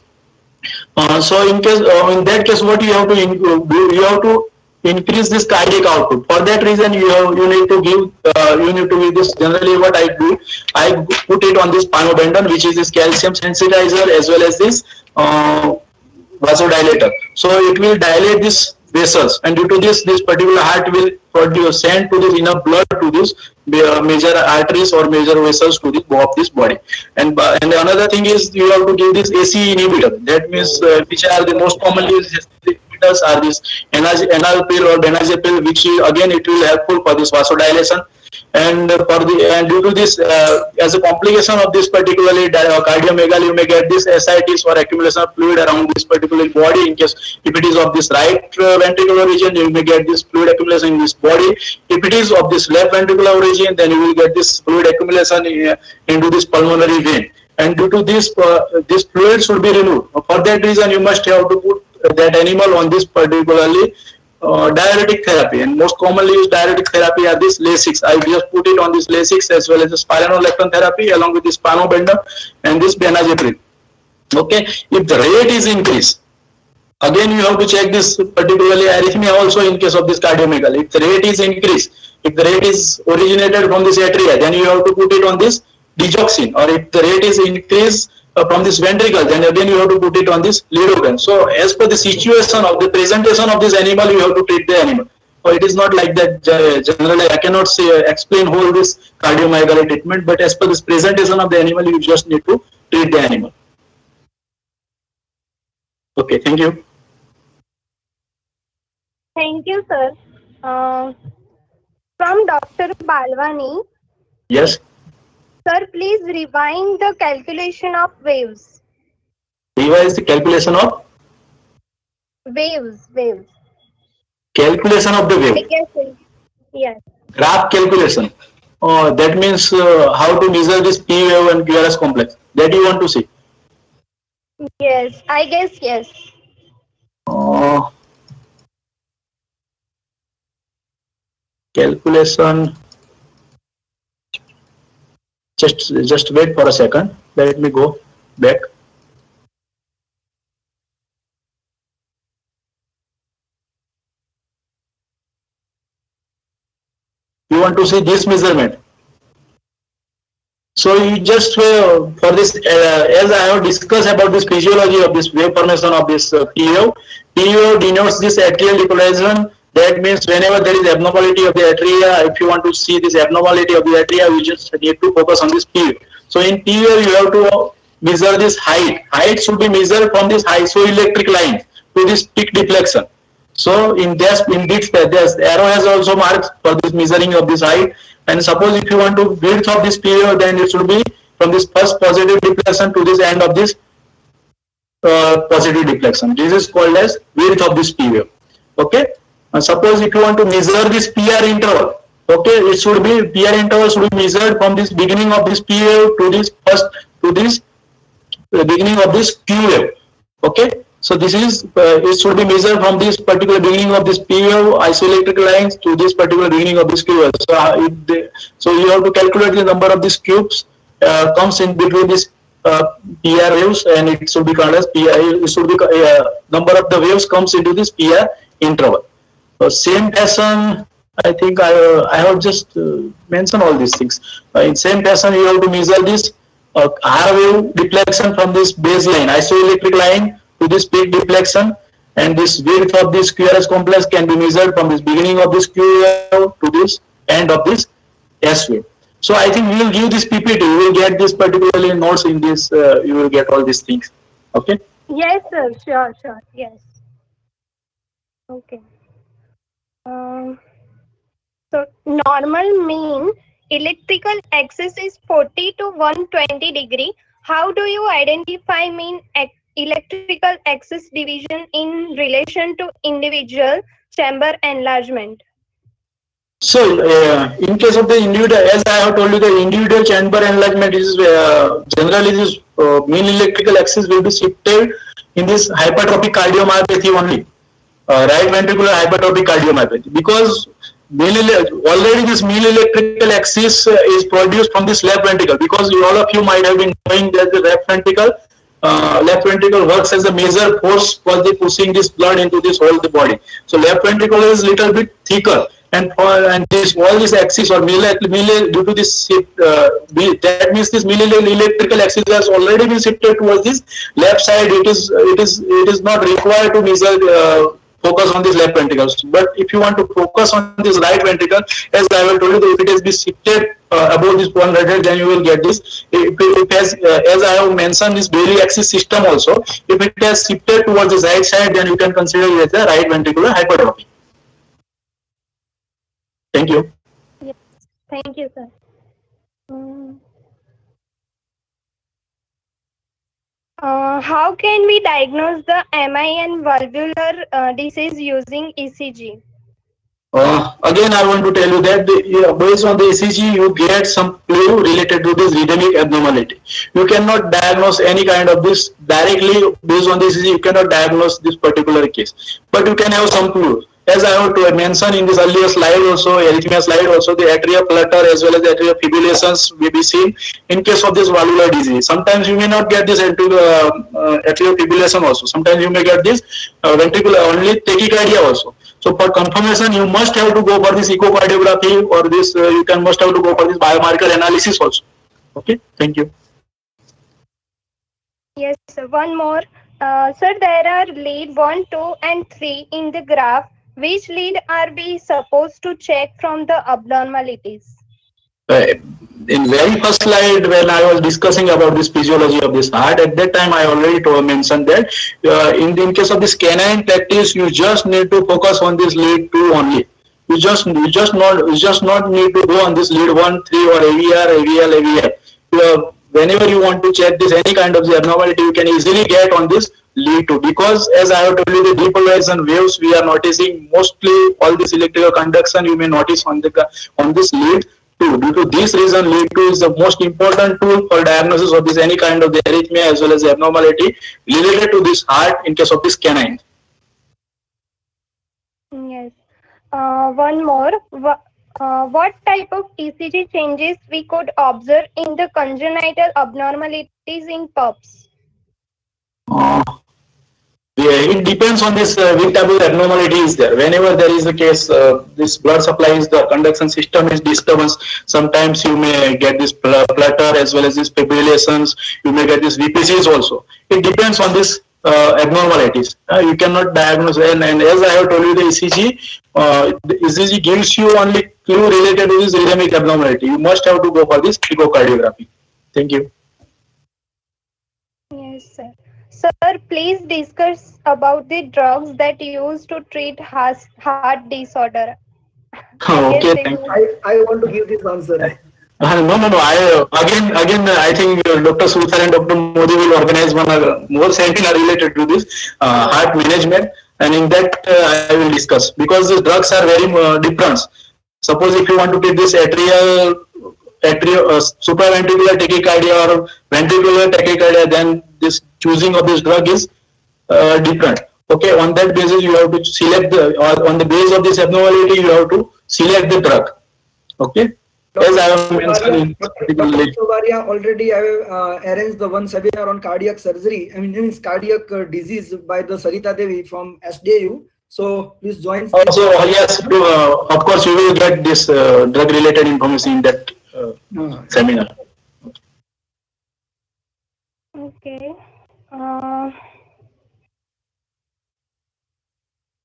Uh, so in case, uh, in that case, what you have to do, you have to increase this cardiac output. For that reason, you have, you need to give uh, you need to give this. Generally, what I do, I put it on this panobendan, which is this calcium sensitizer, as well as this uh, vasodilator. So it will dilate this vessels, and due to this, this particular heart will produce send to this enough blood to this uh, major arteries or major vessels to this of this body. And uh, and another thing is you have to give this A C E inhibitor. That means uh, which are the most commonly used are this enalapril or benazepam, which again it will helpful for this vasodilation. And for the and due to this, uh, as a complication of this particularly cardiomegaly, you may get this ascites or accumulation of fluid around this particular body. In case if it is of this right uh, ventricular region, you may get this fluid accumulation in this body. If it is of this left ventricular origin, then you will get this fluid accumulation in, into this pulmonary vein. And due to this, uh, this fluid should be removed. For that reason, you must have to put that animal on this particularly uh, diuretic therapy, and most commonly used diuretic therapy are this Lasix. I just put it on this Lasix as well as the spironolactone therapy along with this panobendan and this benazepam. Okay, if the rate is increased, again you have to check this particularly arrhythmia also in case of this cardiomegaly. If the rate is increased, if the rate is originated from this atria, then you have to put it on this digoxin, or if the rate is increased Uh, from this ventricle, then again you have to put it on this lidocaine. So as per the situation of the presentation of this animal, you have to treat the animal. So it is not like that. Uh, generally, I cannot say uh, explain whole this cardiomegaly treatment, but as per this presentation of the animal, you just need to treat the animal. Okay, thank you. Thank you, sir. Uh, from Doctor Balwani. Yes. Sir, please rewind the calculation of waves. Revise the calculation of Waves, waves. calculation of the I wave. guess it- yes. Graph calculation. Oh, that means uh, how to measure this P wave and Q R S complex. That you want to see. Yes, I guess yes. Uh, calculation. Just, just wait for a second. Let me go back. You want to see this measurement. So you just uh, for this, uh, as I have discussed about this physiology of this wave formation of this uh, P wave. P wave denotes this atrial depolarization. That means whenever there is abnormality of the atria, if you want to see this abnormality of the atria, you just need to focus on this P wave. So in P wave, you have to measure this height. Height should be measured from this isoelectric line to this peak deflection. So in this, in this, this arrow has also marks for this measuring of this height. And suppose if you want to width of this P wave, then it should be from this first positive deflection to this end of this uh, positive deflection. This is called as width of this P wave. Okay. And suppose if you want to measure this P R interval, okay, it should be P R interval should be measured from this beginning of this P wave to this first to this the beginning of this Q wave. Okay. So this is uh, it should be measured from this particular beginning of this P wave isoelectric lines to this particular beginning of this Q wave. So, uh, if they, so you have to calculate the number of these cubes uh, comes in between this uh, P R waves, and it should be called as P R. It should be uh, number of the waves comes into this P R interval. So same fashion, I think I uh, I have just uh, mentioned all these things. Uh, in same fashion, you have to measure this uh, R wave deflection from this baseline isoelectric line to this peak deflection, and this width of this Q R S complex can be measured from this beginning of this Q wave to this end of this S wave. So I think we will give this P P T. You will get this particularly notes in this. Uh, you will get all these things. Okay. Yes, sir. Sure, sure. Yes. Okay. Um, so normal mean electrical axis is forty to one hundred twenty degree. How do you identify mean ac- electrical axis division in relation to individual chamber enlargement? So, uh, in case of the individual, as I have told you, the individual chamber enlargement is uh, generally this uh, mean electrical axis will be shifted in this hypertrophic cardiomyopathy only, uh, right ventricular hypertrophic cardiomyopathy, because mean ele- already this mean electrical axis uh, is produced from this left ventricle, because you, all of you might have been knowing that the left ventricle uh, left ventricle works as a major force for the pushing this blood into this whole the body. So left ventricle is little bit thicker, and for and this all this axis or mean due to this shift, uh, be- that means this mean electrical axis has already been shifted towards this left side. It is it is it is not required to measure. Uh, focus on this left ventricle. But if you want to focus on this right ventricle, as I have told you, if it has been shifted uh, above this one hundred, then you will get this. If it has, uh, as I have mentioned, this Bailey axis system also, if it has shifted towards the right side, then you can consider it as a right ventricular hypertrophy. Thank you. Yes. Thank you, sir. Mm. Uh, how can we diagnose the M I N valvular uh, disease using E C G? Uh, again, I want to tell you that the, yeah, based on the E C G, you get some clue related to this rhythmic abnormality. You cannot diagnose any kind of this directly based on the E C G. You cannot diagnose this particular case, but you can have some clues. As I have to mention in this earlier slide also, arrhythmia slide also, the atrial flutter as well as the atrial fibrillations will be seen in case of this valvular disease. Sometimes you may not get this atrial, uh, atrial fibrillation also. Sometimes you may get this uh, ventricular only tachycardia also. So for confirmation, you must have to go for this echocardiography, or this uh, you can must have to go for this biomarker analysis also. Okay, thank you. Yes, sir. One more. Uh, sir, there are lead one, two, and three in the graph. Which lead are we supposed to check from the abnormalities? Uh, in very first slide, when I was discussing about this physiology of this heart, at that time I already told, mentioned that uh, in, in case of this canine practice, you just need to focus on this lead two only. You just you just not you just not need to go on this lead one, three, or A V R, A V L, A V R. Uh, whenever you want to check this any kind of the abnormality, you can easily get on this lead two, because as I have told you, the depolarization waves we are noticing mostly all this electrical conduction you may notice on the on this lead two. Due to this reason, lead two is the most important tool for diagnosis of this any kind of the arrhythmia as well as the abnormality related to this heart in case of this canine. Yes. Uh, one more. Wha- Uh, what type of E C G changes we could observe in the congenital abnormalities in pups? Uh, yeah, it depends on this uh, which type of abnormality is there. Whenever there is a case, uh, this blood supply is the conduction system is disturbance. Sometimes you may get this flutter as well as this fibrillations. You may get this V P Cs also. It depends on this uh, abnormalities. Uh, you cannot diagnose, and, and as I have told you, the E C G, uh, the E C G gives you only clue related to this rhythmic abnormality. You must have to go for this echocardiography. Thank you. Yes, sir. Sir, please discuss about the drugs that used to treat heart heart disorder. I guess Okay, they thank use- you. I, I want to give this answer. Uh, no, no, no. I uh, again, again, uh, I think uh, Doctor Suthar and Doctor Modi will organize one uh, more seminar related to this uh, heart management, and in that uh, I will discuss, because the drugs are very uh, different. Suppose if you want to treat this atrial, atrial, uh, supraventricular tachycardia or ventricular tachycardia, then this choosing of this drug is uh, different. Okay, on that basis you have to select the, or on the basis of this abnormality you have to select the drug. Okay. As I have mentioned in particularly. Doctor Sogaria already have uh, arranged the one seminar on cardiac surgery. I mean, it's cardiac uh, disease by the Sarita Devi from S D A U. So please join. Also, yes, uh, of course, you will get this uh, drug-related information in that uh, seminar. Okay. Uh,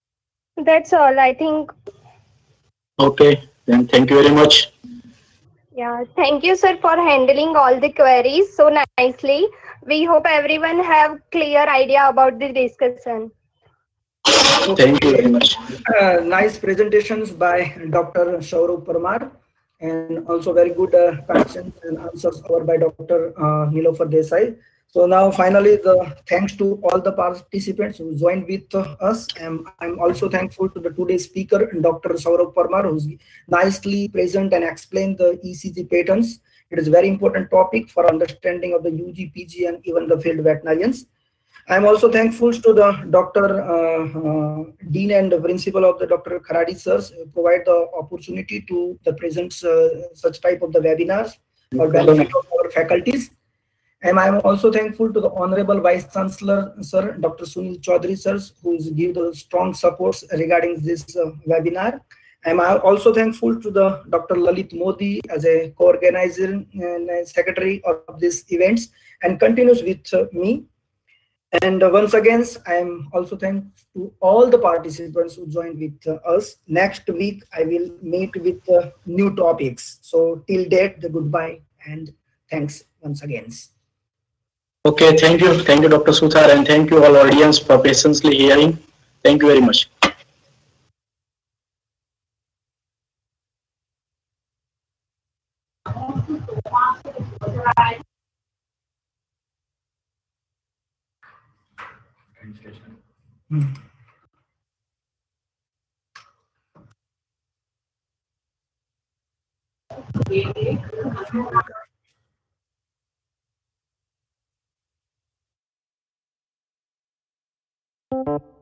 that's all, I think. Okay, then thank you very much. Yeah, thank you, sir, for handling all the queries so nicely. We hope everyone have clear idea about the discussion. Thank you very much. Uh, nice presentations by Doctor Saurav Parmar, and also very good uh, questions and answers over by Doctor Uh, Nilofer Desai. So now finally, the thanks to all the participants who joined with uh, us. And I'm also thankful to the today's speaker, Doctor Saurav Parmar, who's nicely present and explained the E C G patterns. It is a very important topic for understanding of the U G, P G, and even the field veterinarians. I'm also thankful to the Doctor Uh, uh, Dean and the Principal of the Doctor Kharadi sirs who provide the opportunity to the present uh, such type of the webinars or benefit of our faculties. And I'm also thankful to the Honorable Vice Chancellor, Sir Doctor Sunil Chaudhary, sirs, who give the strong supports regarding this uh, webinar. I'm also thankful to the Doctor Lalit Modi as a co-organizer and uh, secretary of these events and continues with uh, me. And uh, once again, I am also thankful to all the participants who joined with uh, us. Next week, I will meet with uh, new topics. So till date, the goodbye and thanks once again. Okay, thank you. Thank you, Doctor Suthar, and thank you all audience for patiently hearing. Thank you very much. Hmm. Thank you.